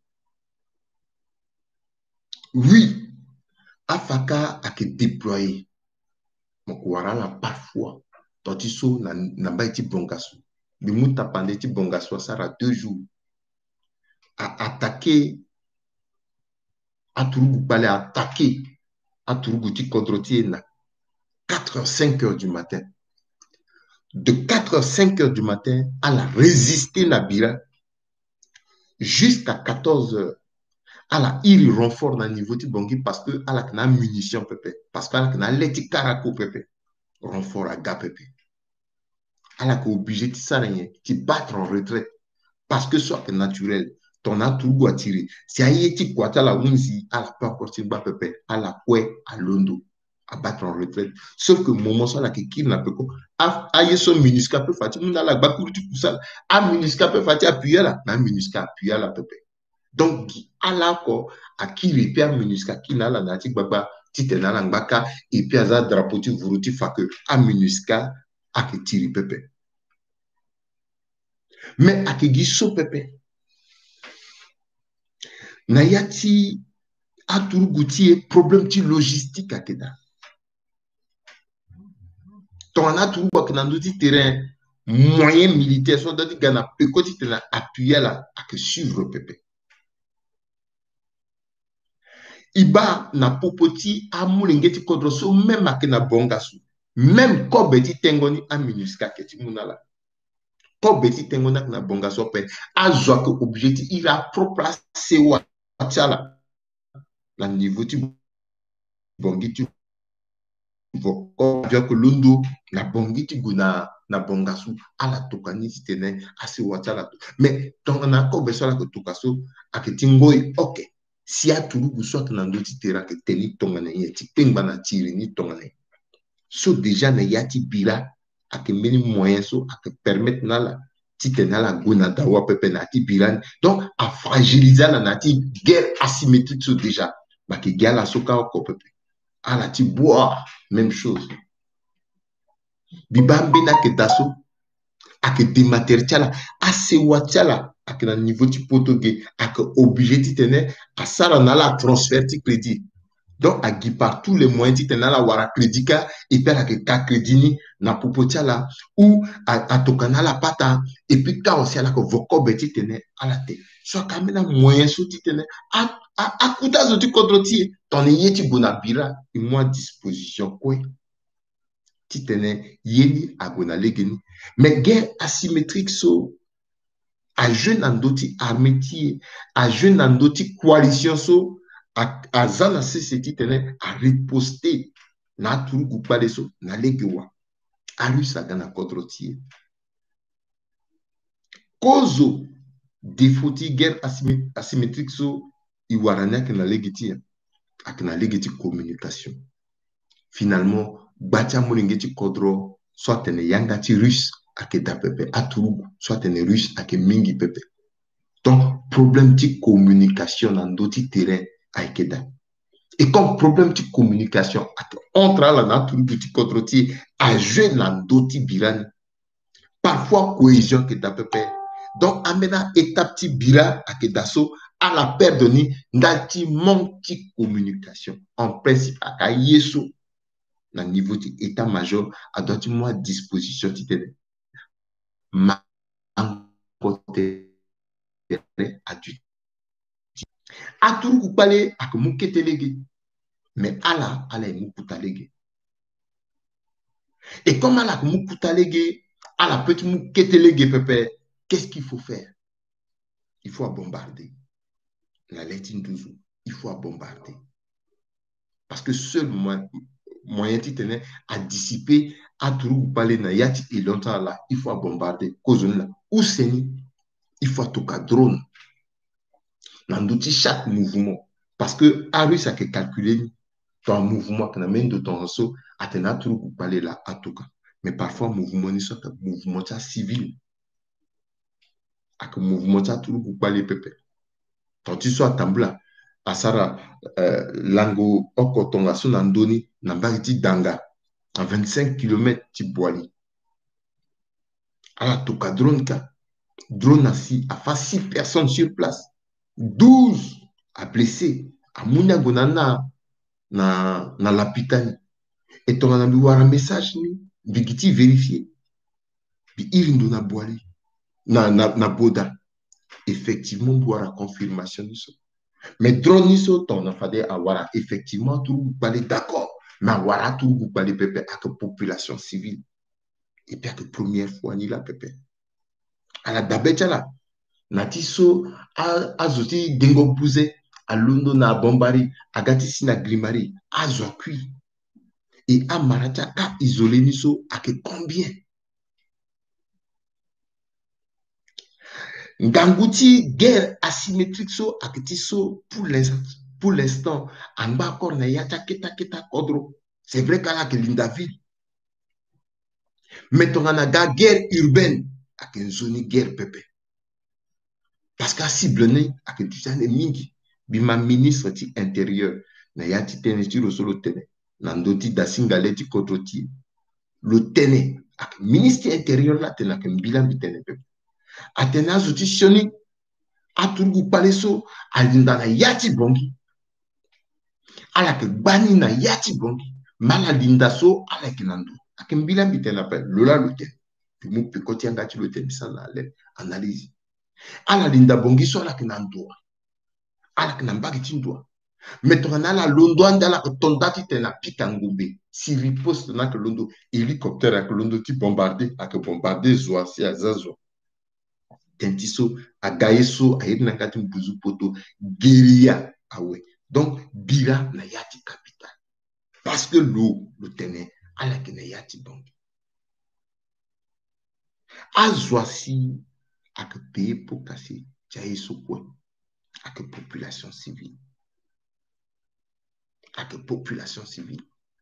oui afaka ake déployer moko warala parfois toti so na na bai ti bongaso de muta pande ti bongaso sara deux jours a attaquer aturugu bale attaquer aturugu ti kodroti na quatre heures cinq heures du matin. De quatre heures cinq heures du matin à la résister Nabira jusqu'à quatorze heures. À la il renfort dans le niveau de Bangui parce que à la na munition pepe parce que à la na leti karako pepe renfort à gars pepe. À la obligé de ça rien qui battre en retraite parce que soit naturel ton a tout à tirer. Si a yeti quoi à la unzi à la pas encore bas pepe à la kwe à londo à battre en retraite. Sauf que moment ça là qui qui n'a pas quoi a son minusca peut faire tu la bakuru tu ça a minusca peut faire appuyer là na minusca appuyer là pepe. Donc à la quoi à qui repère minusca qui n'a la natique baba titena la ngaka et puis à za drapeau tu vuruti fa que a minusca a que tire pepe. Mais à que giso pepe na yati a tout goutier problème ti logistique à keda. Ton a tout quoi que dans d'autres terrains moyens militaires sont dans des gana peu côté na appuyer là à que suivre pepe. Iba na popoti a mulengeti kodroso même à na bongasu même ko beti tengoni a minuska keti munala ko beti tengona na bongaso pe a zo que objectif il a propre c'est wa tala la niveau ti bongiti vo que lundo na bongiti guna na bongasu ala tokani tene asi wa tala mais ton na ko beso la que tokaso a que tingoi ok si a turugu soit na ndoti tera que teni tongane yeti pengba na tiri ni tongane so déjà na yati bira a que meni moyen so a que permettre na la ti tena la gona dawa pepe na ti biran donc a fragiliser la na ti guerre asymétrique so déjà ba que guerre la soka ko pepe a la ti bois même chose bibambe na que daso a que dématériel a se wachala à que na niveau ti potoge à que obligé ti tene à ça on a la transfert ti crédit donc à qui par tous les moyens ti tene la wara crédit ka et puis à que ka crédit ni na popotia là ou à à tokana la pata et puis ka aussi à la que voko beti tene à la te so ka mena moyen so ti tene à à à kuta zo ti kodroti ton yeti bonabira et moi disposition quoi ti tene yeni a gona legeni mais guerre asymétrique so a jeune andoti armetier a jeune andoti coalition so a a zana seseti tene a riposter na turu gupale so na legewa a lui sa gana kodrotier kozo défauti guerre asymétrique so iwaranya ke na legitia ak na legi communication. Finalement, batia molingeti kodro soit tene yangati russe ak da pepe aturugu soit tene russe ak mingi pepe. Donc problème de communication dans d'autres terrains aikeda. Et comme problème de communication entre la nature du contrôle à jouer dans d'autres birani. Parfois cohésion que da pepe. Donc amena étape ti bira ak daso à la perte de ni ndati manque de communication. En principe à yeso na niveau de état-major à doit moi disposition ti tene. Ma côté adulte. Aturu kupale ak muketelege. Mais ala ala mukutalege. Et comme ala mukutalege, ala petit muketelege pepe, qu'est-ce qu'il faut faire? Il faut bombarder. La lettre douze, il faut bombarder. Parce que seul moyen, moyen titane à dissiper aturu kupale na yati et longtemps là, il faut bombarder. Cause là, ou seni, il faut toka drone. Dans chaque mouvement. Parce que Arus a que calculer ton mouvement, quand même de ton réseau, à te naturu ou parler là, à tout cas. Mais parfois, mouvement n'est pas mouvement civil. À que mouvement turu ou parler pépé. Quand tu sois tambla, à Sara, lango, oko, ton asso, nandoni, nambari danga, à vingt-cinq kilomètres, tu boili. Alors, tout cas, drone, drone assis, à faire six personnes sur place, douze à blessé, à mounia gonana, na na lapitani et ton a un message ni bigiti vérifié bi irindo na boali na na na boda effectivement boire la confirmation niso mais drone niso ton a fade awara effectivement tout balé d'accord mais awara tout balé pepe avec population civile et puis que première fois ni la pepe à la dabecha là natiso a azoti dengo pouze à Londo na bombari agati sina grimari azokui et à Maracha a isolé niso à que combien Ngangouti guerre asymétrique so à que tiso pour l'instant pour l'instant en bas encore na yata keta keta kodro c'est vrai qu'à la que l'indaville mais on a la guerre urbaine à que zone guerre pepe parce qu'à cible ne à que tu sais mingi bima ministre ti intérieur na yati tene ti solo tene nandoti dasingaleti kodroti le tene ak ministre intérieur là tena ke bilan bitene pepe atena zuti sioni aturgu paleso alinda na yati bongi ala ke bani na yati bongi mala linda so ala ke nando ak bilan bitene pe lola loten puis mu pe koti anga ti loten sana le analyse ala linda bongi so ala ke nando ala ke nambagi tindwa mettons la londo andala tondati tena pikangumbe si riposte na que londo hélicoptère avec londo ti bombardé avec bombardé zoa si azazo tentiso agayeso ayedna kati mbuzu poto guérilla awe donc bira na yati capital parce que l'eau le tenait à la kene yati donc azoa si avec pays pour casser jayeso quoi avec population civile avec population civile.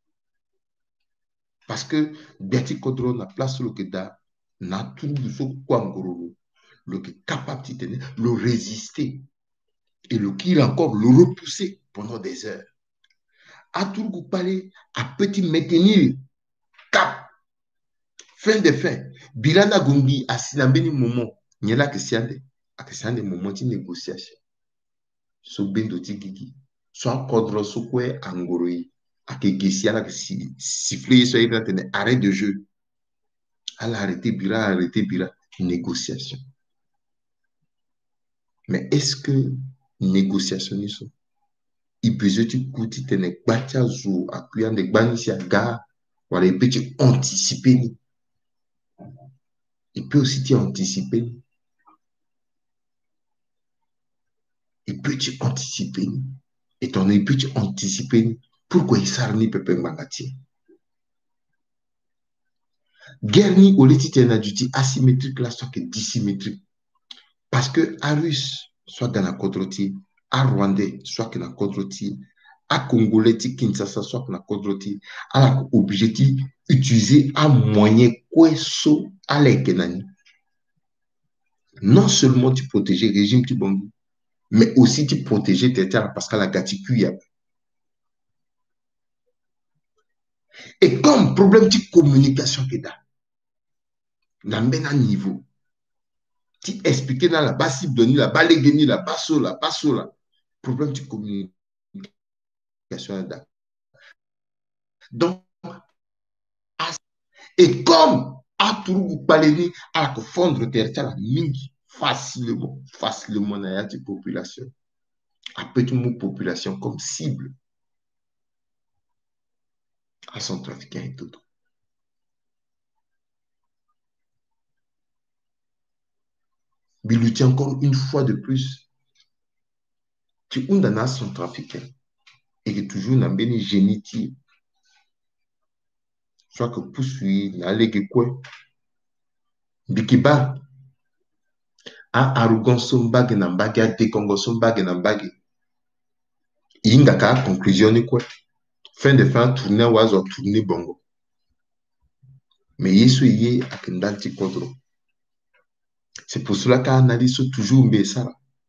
Parce que Biati Kodro na place le que da na tout de ce kwangoro le qui est capable de tenir, le résister et le qui encore le repousser pendant des heures. A tout le palais à petit maintenir cap fin de fin. Bilana Gongi a sinambeni moment nyela que siande a que siande moment de négociation. So bendo tigigi so Kodro so kwe angoroi à que Gessia la siffler sur une arrêt de jeu. Elle a arrêté Bira, arrêté Bira, négociation. Mais est-ce que négociation il peut être kuti tene batia zo akuya ne banisi aga wala il peut anticiper. Il peut aussi anticiper. Il peut anticiper. Et ton il peut anticiper. Pourquoi il s'arni pepe mangati? Guerre ni au liti tena duty asymétrique là soit que dissymétrique. Parce que Arus soit dans la contre-tir, à Rwandais soit que dans la contre-tir, à Congolais qui Kinshasa soit na kodroti à objectif utiliser un moyen quoi so à l'ekenani. Non seulement tu protéger le régime tu bon, mais aussi tu protéger tes terres parce que la gaticuya. Et comme problème de communication que da, dans un niveau, tu expliquer dans la base donnée la balle gagnée la basse la basse la problème de communication da. Donc et comme à tout paleni à fondre territoire mingi facilement facilement na ya population à petit mot population comme cible à son trafiquant et tout. Bilouti encore une fois de plus tu as son trafiquant et que toujours n'a béni génitif soit que poursuit na lege quoi bikiba a arrogance mbage na mbage a décongosso mbage na mbage inga ka conclusion ni quoi fin de fin tourner oiseau tourner bongo mais yesu yé akendanti kodro. C'est pour cela qu'on analyse toujours ça.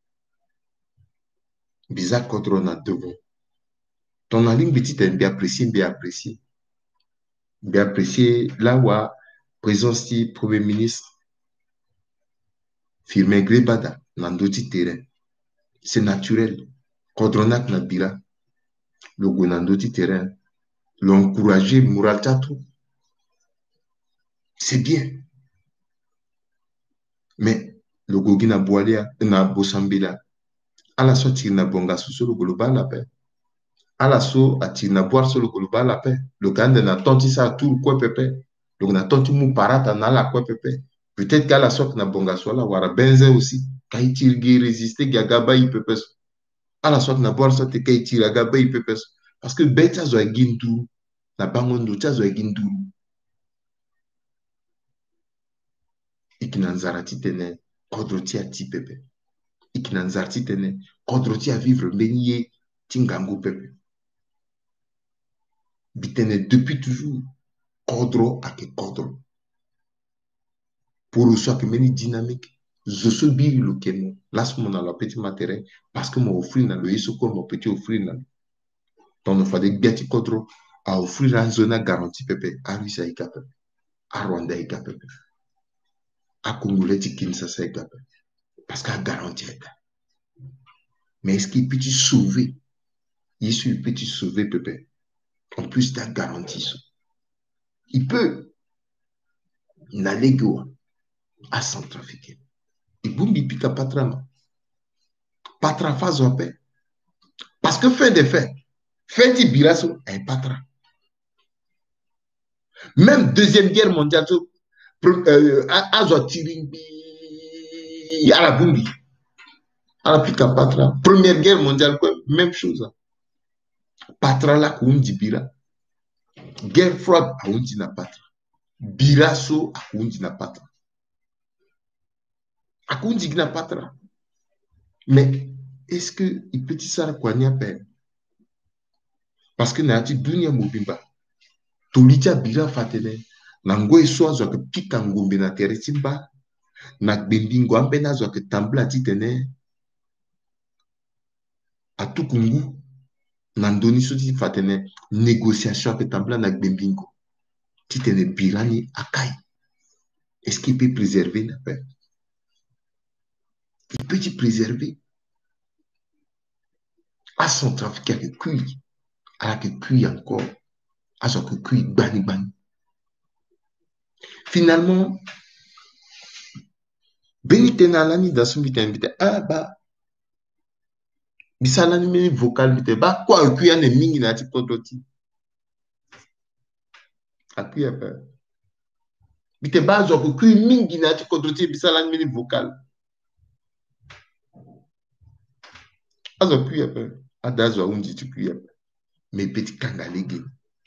Bizarre kodro na devant. Ton ligne petite est bien apprécié, bien apprécié. Bien apprécié là où présence du premier ministre firme Grebada dans d'autres terrains. C'est naturel. Kodronak na bira. Le go dans d'autres terrains. L'encourager, moral tatou. C'est bien. Mais le go na boalia, na bosambila. À la sortie na bonga sous le global la paix. À la so a tina boire sur le global la paix. Le gande na tonti sa tout quoi pepe. Donc na tonti mou parata na la quoi pepe. Peut-être qu'à la sorte na bonga so la wara benze aussi. Kai tirgi résister gagaba i pepe. À la sorte na boire so te kai tira gaba i pepe. Parce que beta zo gindu na bangondo cha zo gindu. Ikinanzarati tene kodroti a ti pepe. Ikinanzarati tene kodroti a vivre benye tingangu pepe. Bitene depuis toujours kodro à que kodro pour soit que meni dynamique je suis bien le kemo là ce moment la petit matériel parce que mon offrir dans le yeso comme mon petit offrir dans donc il fallait bien petit kodro à offrir un zone garantie pepe à Russia ika pepe à Rwanda ika pepe à Congolais ti Kinshasa ika pepe parce qu'à garantie mais est-ce qu'il peut te sauver il peut te sauver pepe en plus de la garantie il peut n'aller à Centrafrique. Et Bumbi Pika Patrama. Patra Fazo paix. Parce que fin de fait, fin de Birasso est patra. Même Deuxième Guerre mondiale, Azo Tirimbi, à la Bumbi. À la Pika Patra. Première Guerre mondiale, même chose. Patra la Koundi Bira. Guerre froide à Undi na Patra. Birasso à Undi na Patra. À Undi na Patra. Mais est-ce que il peut dire ça quoi n'y a pas? Parce que n'a dit dunia mobimba. Tolicha bira fatene. Nango eswa zo ke pika ngombe na teretimba. Na bembingo ampena zo ke tambla titene. A tukungu. Nandoni so ti fatene. Négociation ke tambla na bembingo. Titene birani akai. Est-ce qu'il peut préserver la paix? Il peut y préserver. À son trafic à que cuit. À que cuit encore. À son que cuit bani bani. Finalement, Benitena lani dans son bite invité. Ah bah, bisalani meni vocal bite. Bah, quoi, cuit ane mingi na ti kodoti. A cuit a pas. Bite bah, zo cuit mingi na ti kodoti bisalani meni vocal. A zo cuit a pas. A da zo undi ti cuit a pas. Mais petit kangalege.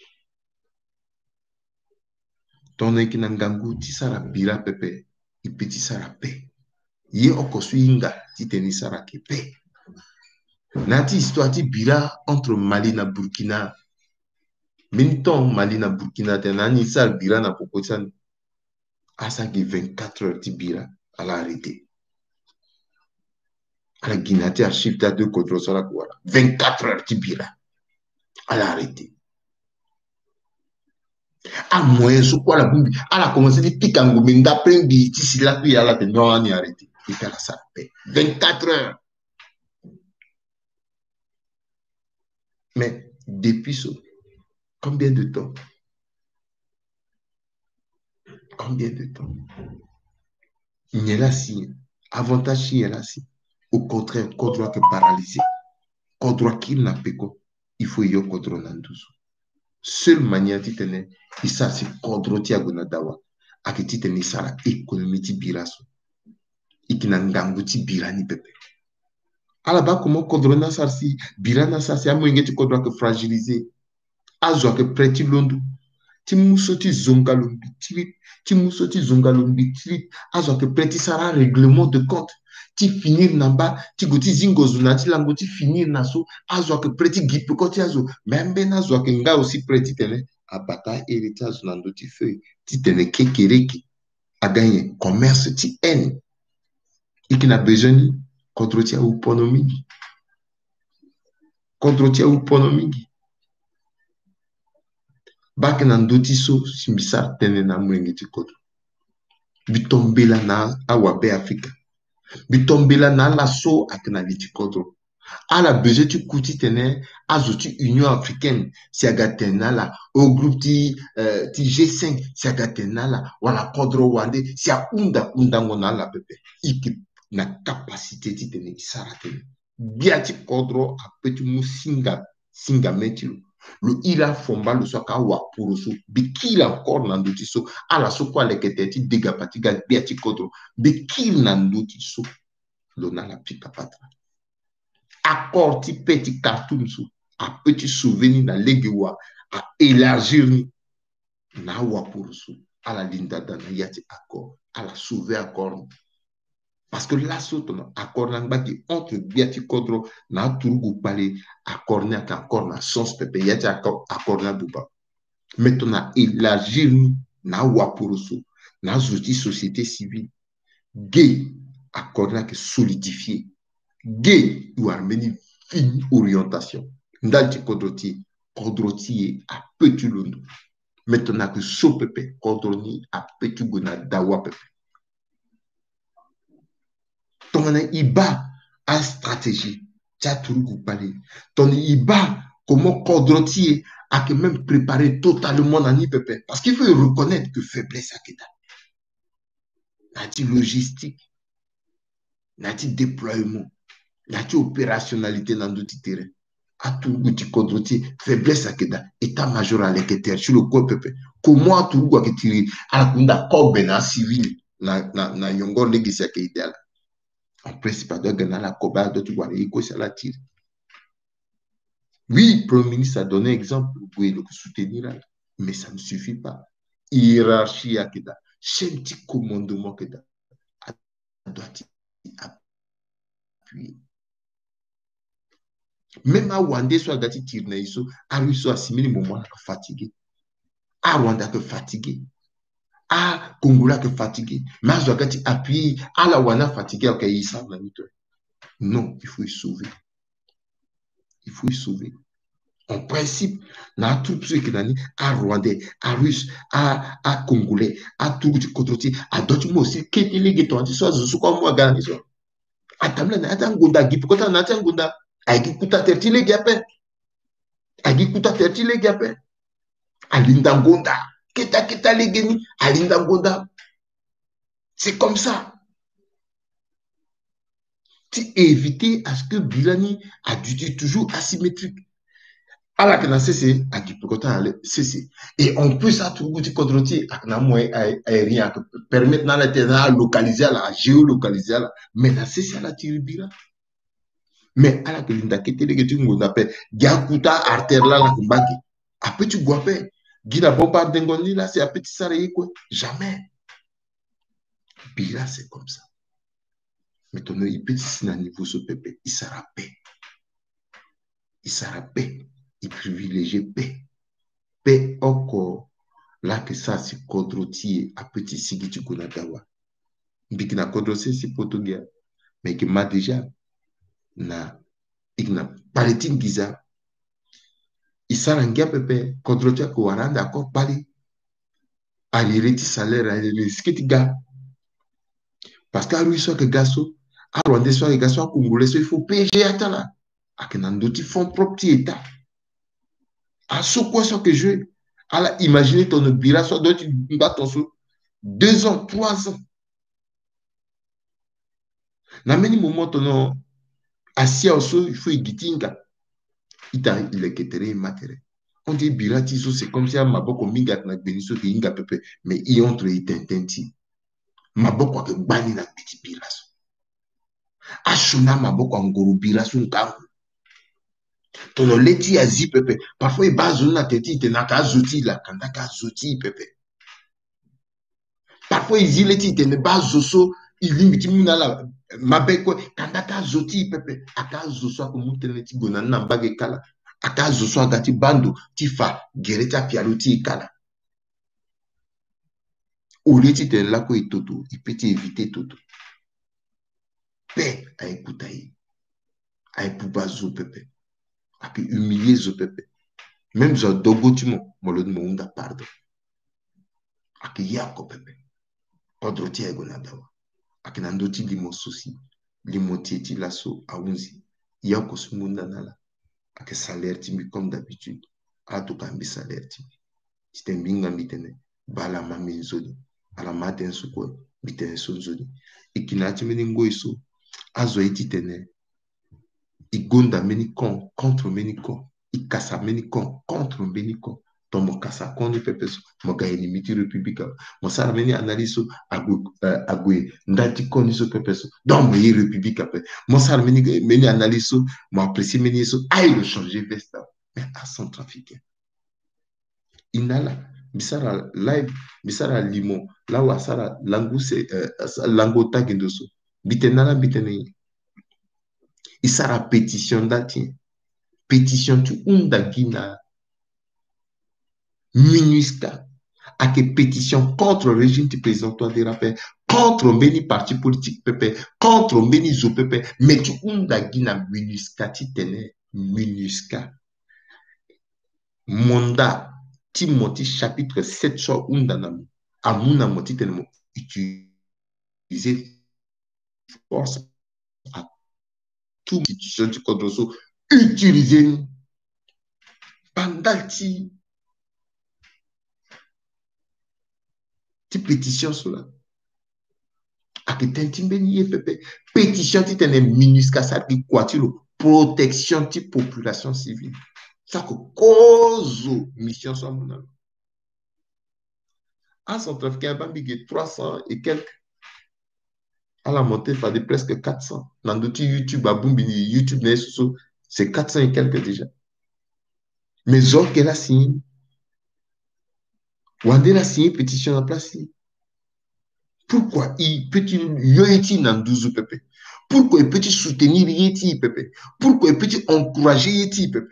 Ton ekinangangu ti sara bira pepe. I petit sara pe. Ye okosu inga ti teni sara ke pe. Nati histoire ti bira entre Mali na Burkina. Minton Mali na Burkina te nani sal bira na pokosan. Asa ki vingt-quatre heures ti bira. Elle a arrêté. Elle a guinati archive ta deux contre ça la vingt-quatre heures ti bira. Elle a arrêté. A moyen sur quoi la boumbi. Elle a commencé à piquer en gomme. D'après une bille, si la pluie, elle a dit non, on est arrêté. Et elle a sa paix. vingt-quatre heures. Mais depuis ça, combien de temps? Combien de temps? Il y a là si. Avantage, il y a là si. Au contraire, qu'on doit que paralyser. Qu'on doit qu'il n'a pas quoi. Il faut y avoir qu'on doit seule manière de tenir, il ça c'est contre Tiago Nadawa. A que tu tenir ça la économie ti biraso. Et qui n'a ngangu ti birani pepe. À la bas comment contre ça si birana ça c'est à moins que tu dois que fragiliser. Azo que prêti londo. Ti musoti zongalombi ti ti musoti zongalombi ti azo que prêti ça règlement de compte. Ti finir namba ti goti zingozo na ti lango ti finir na so azo que prêti gipe ko ti azo même ben azo que nga aussi prêti tene abata héritage nando ti feuille ti tene kekereki a gagné commerce ti n et qui n'a besoin ni contre ti ou ponomigi contre ti ou ponomigi bak nando ti so simbisa tene na mwenge ti koto bitombela na awabe Afrika bitombela na la so akina liti koto ala besoin tu kuti tene azuti Union africaine si agatena la au groupe ti euh, ti G cinq si agatena la wala kodro wande si a unda unda ngona la pepe iki na capacité ti tene isara tene bia ti kodro a petit musinga singa metilo le ira fomba le soka wa purusu bikila encore nandoti so ala so kwa lekete ti dega patiga bia ti kodro bikil nandoti so lo na la pika patra accord ti petit cartoon so a petit souvenir na legewa a élargir ni na wa purusu ala linda dana yati accord ala sauver accord parce que là soto accord na ngaki entre biati kodro na turugu pale accord na ka accord na sens pepe yati accord na buba maintenant élargir ni na wa purusu na zuti société civile gay accord na que solidifier gay ou arménie fine orientation ndalti kodroti kodroti a petit londo maintenant que so pepe kodroni a petit gona dawa pepe ton iba a stratégie tu as tout parlé ton iba comment kodroti a que même préparé totalement nani pepe parce qu'il faut reconnaître que faiblesse a keda nati logistique nati déploiement nati opérationnalité dans d'autres terrains à tout petit kodroti faiblesse à keda état-major à l'équateur sur le corps pepe comment tout le monde tire à la kunda kobe na civil na na na yongo legacy à idéal en principe doit gagner la koba d'autres voir et quoi ça la tire oui le premier ministre a donné exemple vous pouvez le soutenir mais ça ne suffit pas hiérarchie à keda chaîne petit commandement keda doit appuyer. Même à Rwanda, soit gati tirna iso, a russo assimilé moment que fatigué. À Rwanda que fatigué. À Congola que fatigué. Mais à gati appuyé, à la Rwanda fatigué, ok, il s'en va. Non, il faut y sauver. Il faut y sauver. En principe, na tout ce qui est à Rwandais, à Russe, à, à Congolais, à tout le côté, à d'autres mots aussi, qui est les guettons, soit je suis comme moi, gagné. À table, na tangonda, qui peut être na tangonda, à qui coûte à terre, les gapes. Agi kuta terti le gape alinda ngonda keta keta le geni alinda ngonda c'est comme ça tu éviter à ce que Bilani a dû toujours asymétrique à la kana cc agi pokota cc et on peut ça tout goûter contrôler akna moyen aérien permettre na la terre localiser la géolocaliser la mais la cc la tiribira mais à la que l'inda kete le geti ngonda pe gakuta artère là la kumbaki après tu guapé Guida Bombard Dengoni, là, c'est un petit saré, quoi. Jamais. Bila, c'est comme ça. Mais ton petit si niveau ce pépé, il sera paix. il sera paix, il privilégie paix. Paix encore, là que ça, c'est kodroti à petit sigi tu kunagawa. Bikina kodroti c'est potogia, mais que ma déjà, na, igna, paletin giza, il sera un gars pepe, kodroti à kuwaranda, encore pali, à l'irriti salaire, à l'irriti gars. Parce qu'à lui, soit que gasso, à Rwanda, soit que gasso, à Congolais, il faut payer à tala. À que dans d'autres fonds propres, état. À ce quoi, soit que je, à la, imaginez ton bira, soit d'autres, tu bats ton sou, deux ans, trois ans. Dans le moment, ton assis au sol, il faut y gitinga. Il t'a, il est quitté, matériel. On dit bira, tiso, c'est comme si à Maboko mingat na beniso qui inga pepe, mais il entre, il t'intenti. Maboko que bani na petit bira. Ashuna Maboko ngoro bira sun kangu. Tono leti ya zi pepe. Parfois, il base na teti te na ka zoti la kanda ka zoti pepe. Parfois, il dit leti te ne base zoso il limite muna la mabe ko kanda ka zoti pepe. Aka zoso ako mute leti gona na mbage kala. Aka zoso agati bando tifa gereta pialuti kala. Ou leti te la ko itoto, il peut éviter toto. Pe a écouté. A épouba zo pepe. A pu humilier zo pepe. Même zo dogo tu mo, molo de mo pardon. A ki yako pepe. Kodroti ego na dawa. Akina ndoti limo susi. Limo tieti lasso a unzi. Yako sumunda nala. Ake salaire timi comme d'habitude. Ato kambi salaire timi. Tite mbinga mitene. Bala mami nzoni. Ala maten sukwe. Mitene so nzoni. Ikina timi ningo iso. Azo eti tene. Igonda meni kon. Contre meni kon. Ikasa meni kon. Contre meni kon. Tomo kasa koni pepeso moga enimiti republika mo sara meni analiso agu uh, agu ndati koni so pepeso donc me republika pe mo sara meni meni analiso mo apprécier meni so aille le changer vesta mais à son trafiqué inala bisara live bisara limo là où sara langu c'est uh, lango tagendoso bitenala bitene isara pétition dati pétition tu unda gina MINUSCA à que pétition contre le régime du président de rappel, contre many partis politiques pepe, contre many zo pepe, mais tu unda gina MINUSCA ti tene MINUSCA. Monda Timothy chapitre sept so unda na amuna moti tene utiliser force à toute institution du code so utiliser pandalti ti pétition cela. Pétition ti tene MINUSCA ça qui quatilo protection ti population civile. Ça que cause mission soit mon ami. En Centrafrique, il y a trois cents et quelques. À la montée, il fallait presque quatre cents. Dans d'autres YouTube, à Bumbini, YouTube, c'est quatre cents et quelques déjà. Mais Zor qu'elle a signé. Wandel a signé pétition en place. Pourquoi il peut-il y dans douze pepe? Pourquoi il peut-il soutenir Yeti pepe? Pourquoi il peut-il encourager Yeti pepe?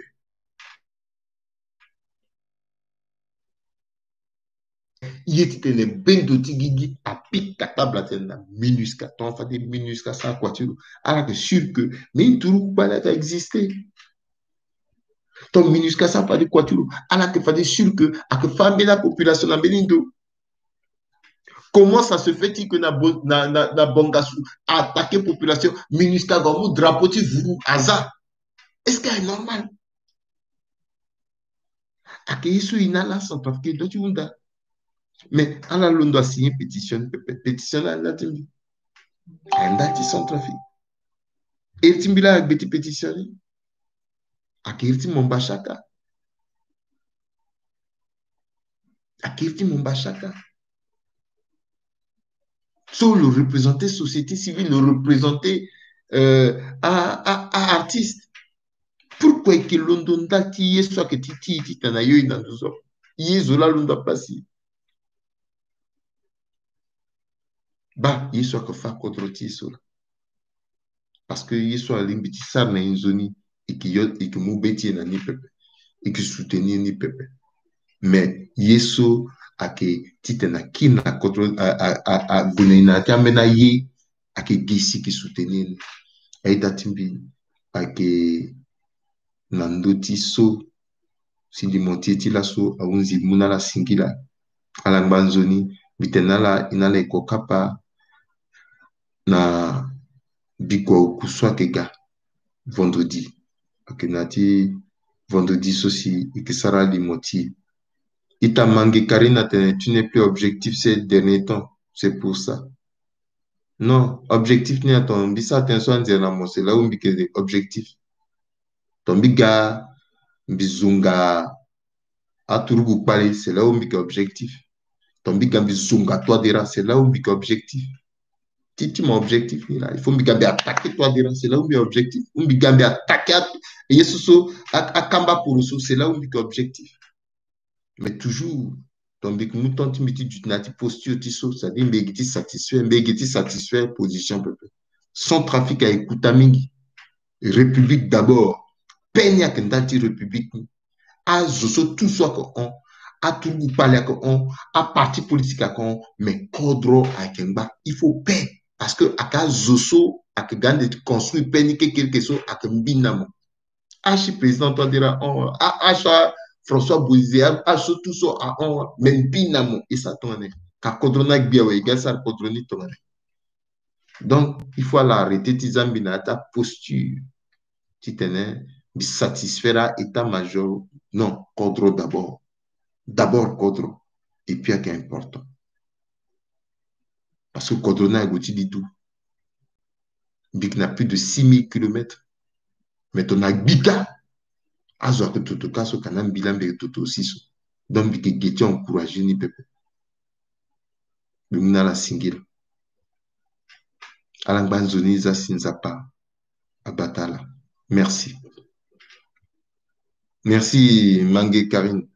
Yeti tene bendo tigigi a pic table tena MINUSCA. Ton fa de MINUSCA ça quoi tu alors que sûr que mais il trouve pas là exister. Ton MINUSCA ça pas de quoi tu alors que fa de sûr que à que famille la population na Benindo. Comment ça se fait-il que na na na, na Bongassou attaquer population MINUSCA comme drapeau ti vous hasard? Est-ce que c'est normal? À que isu inala sans parce que tu unda. Mais à la Londres a signé pétition pétition là là tu anda ti sans trafic. Et tu bila avec petit pétition à kirti mombashaka à kirti mombashaka. So le représenter société civile, le représenter euh, à, à, à artiste. Pourquoi que London dati y soit que titi titi na yo dans tout ça. Y zola London passi. Bah, y soit que fa contre ti so. Parce que y soit limbiti sar na inzoni et qui et qui moubeti na ni pepe et qui soutenir ni pepe mais yeso ake titena kina contrôle a a a a gunena tamena ye ake gisi qui soutenir aita timbi ake nandoti so si di motieti la so aunzi muna la singila alangbanzoni bitenala inala ekokapa na biko kuswa kega vendredi akenati vendredi sosi ikisara di moti ita mangi karina te tu n'es plus objectif ces derniers temps c'est pour ça non objectif ni aton bisa attention nzela mo c'est là où mbike objectif ton biga bizunga aturugu pale c'est là où mbike objectif ton biga bizunga toi dira c'est là où mbike objectif Titi mon objectif là il faut mbigambe attaquer toi dira c'est là où mbike objectif mbigambe attaquer yesuso akamba pour c'est là où mbike objectif mais toujours ton bik mouton timiti du nati posture tiso ça dit mbegiti satisfait mbegiti satisfait position peuple sans trafic à écouter mingi république d'abord peine que ndati république a zoso tout soit que on a tout vous parler que on a parti politique à on mais codro à kemba il faut paix parce que aka zoso à que gande construire peine que quelque chose à que mbinamo Achi président toi dira on a acha François Bouizé a surtout ça à on même pinamo et ça tourne ka kodrona biawe égal ça kodroni tourne donc il faut l'arrêter tizambina ta posture titene satisfaire état-major non kodro d'abord d'abord kodro et puis qui est important parce que kodrona a goûté du tout Bik n'a plus de six mille kilomètres mais ton agbiga azo que tout cas so kanam bilan be tout aussi so donc bik geti encourager ni pepe bimna la singil alangban zoni za sinzapa abatala merci merci Mangue Karine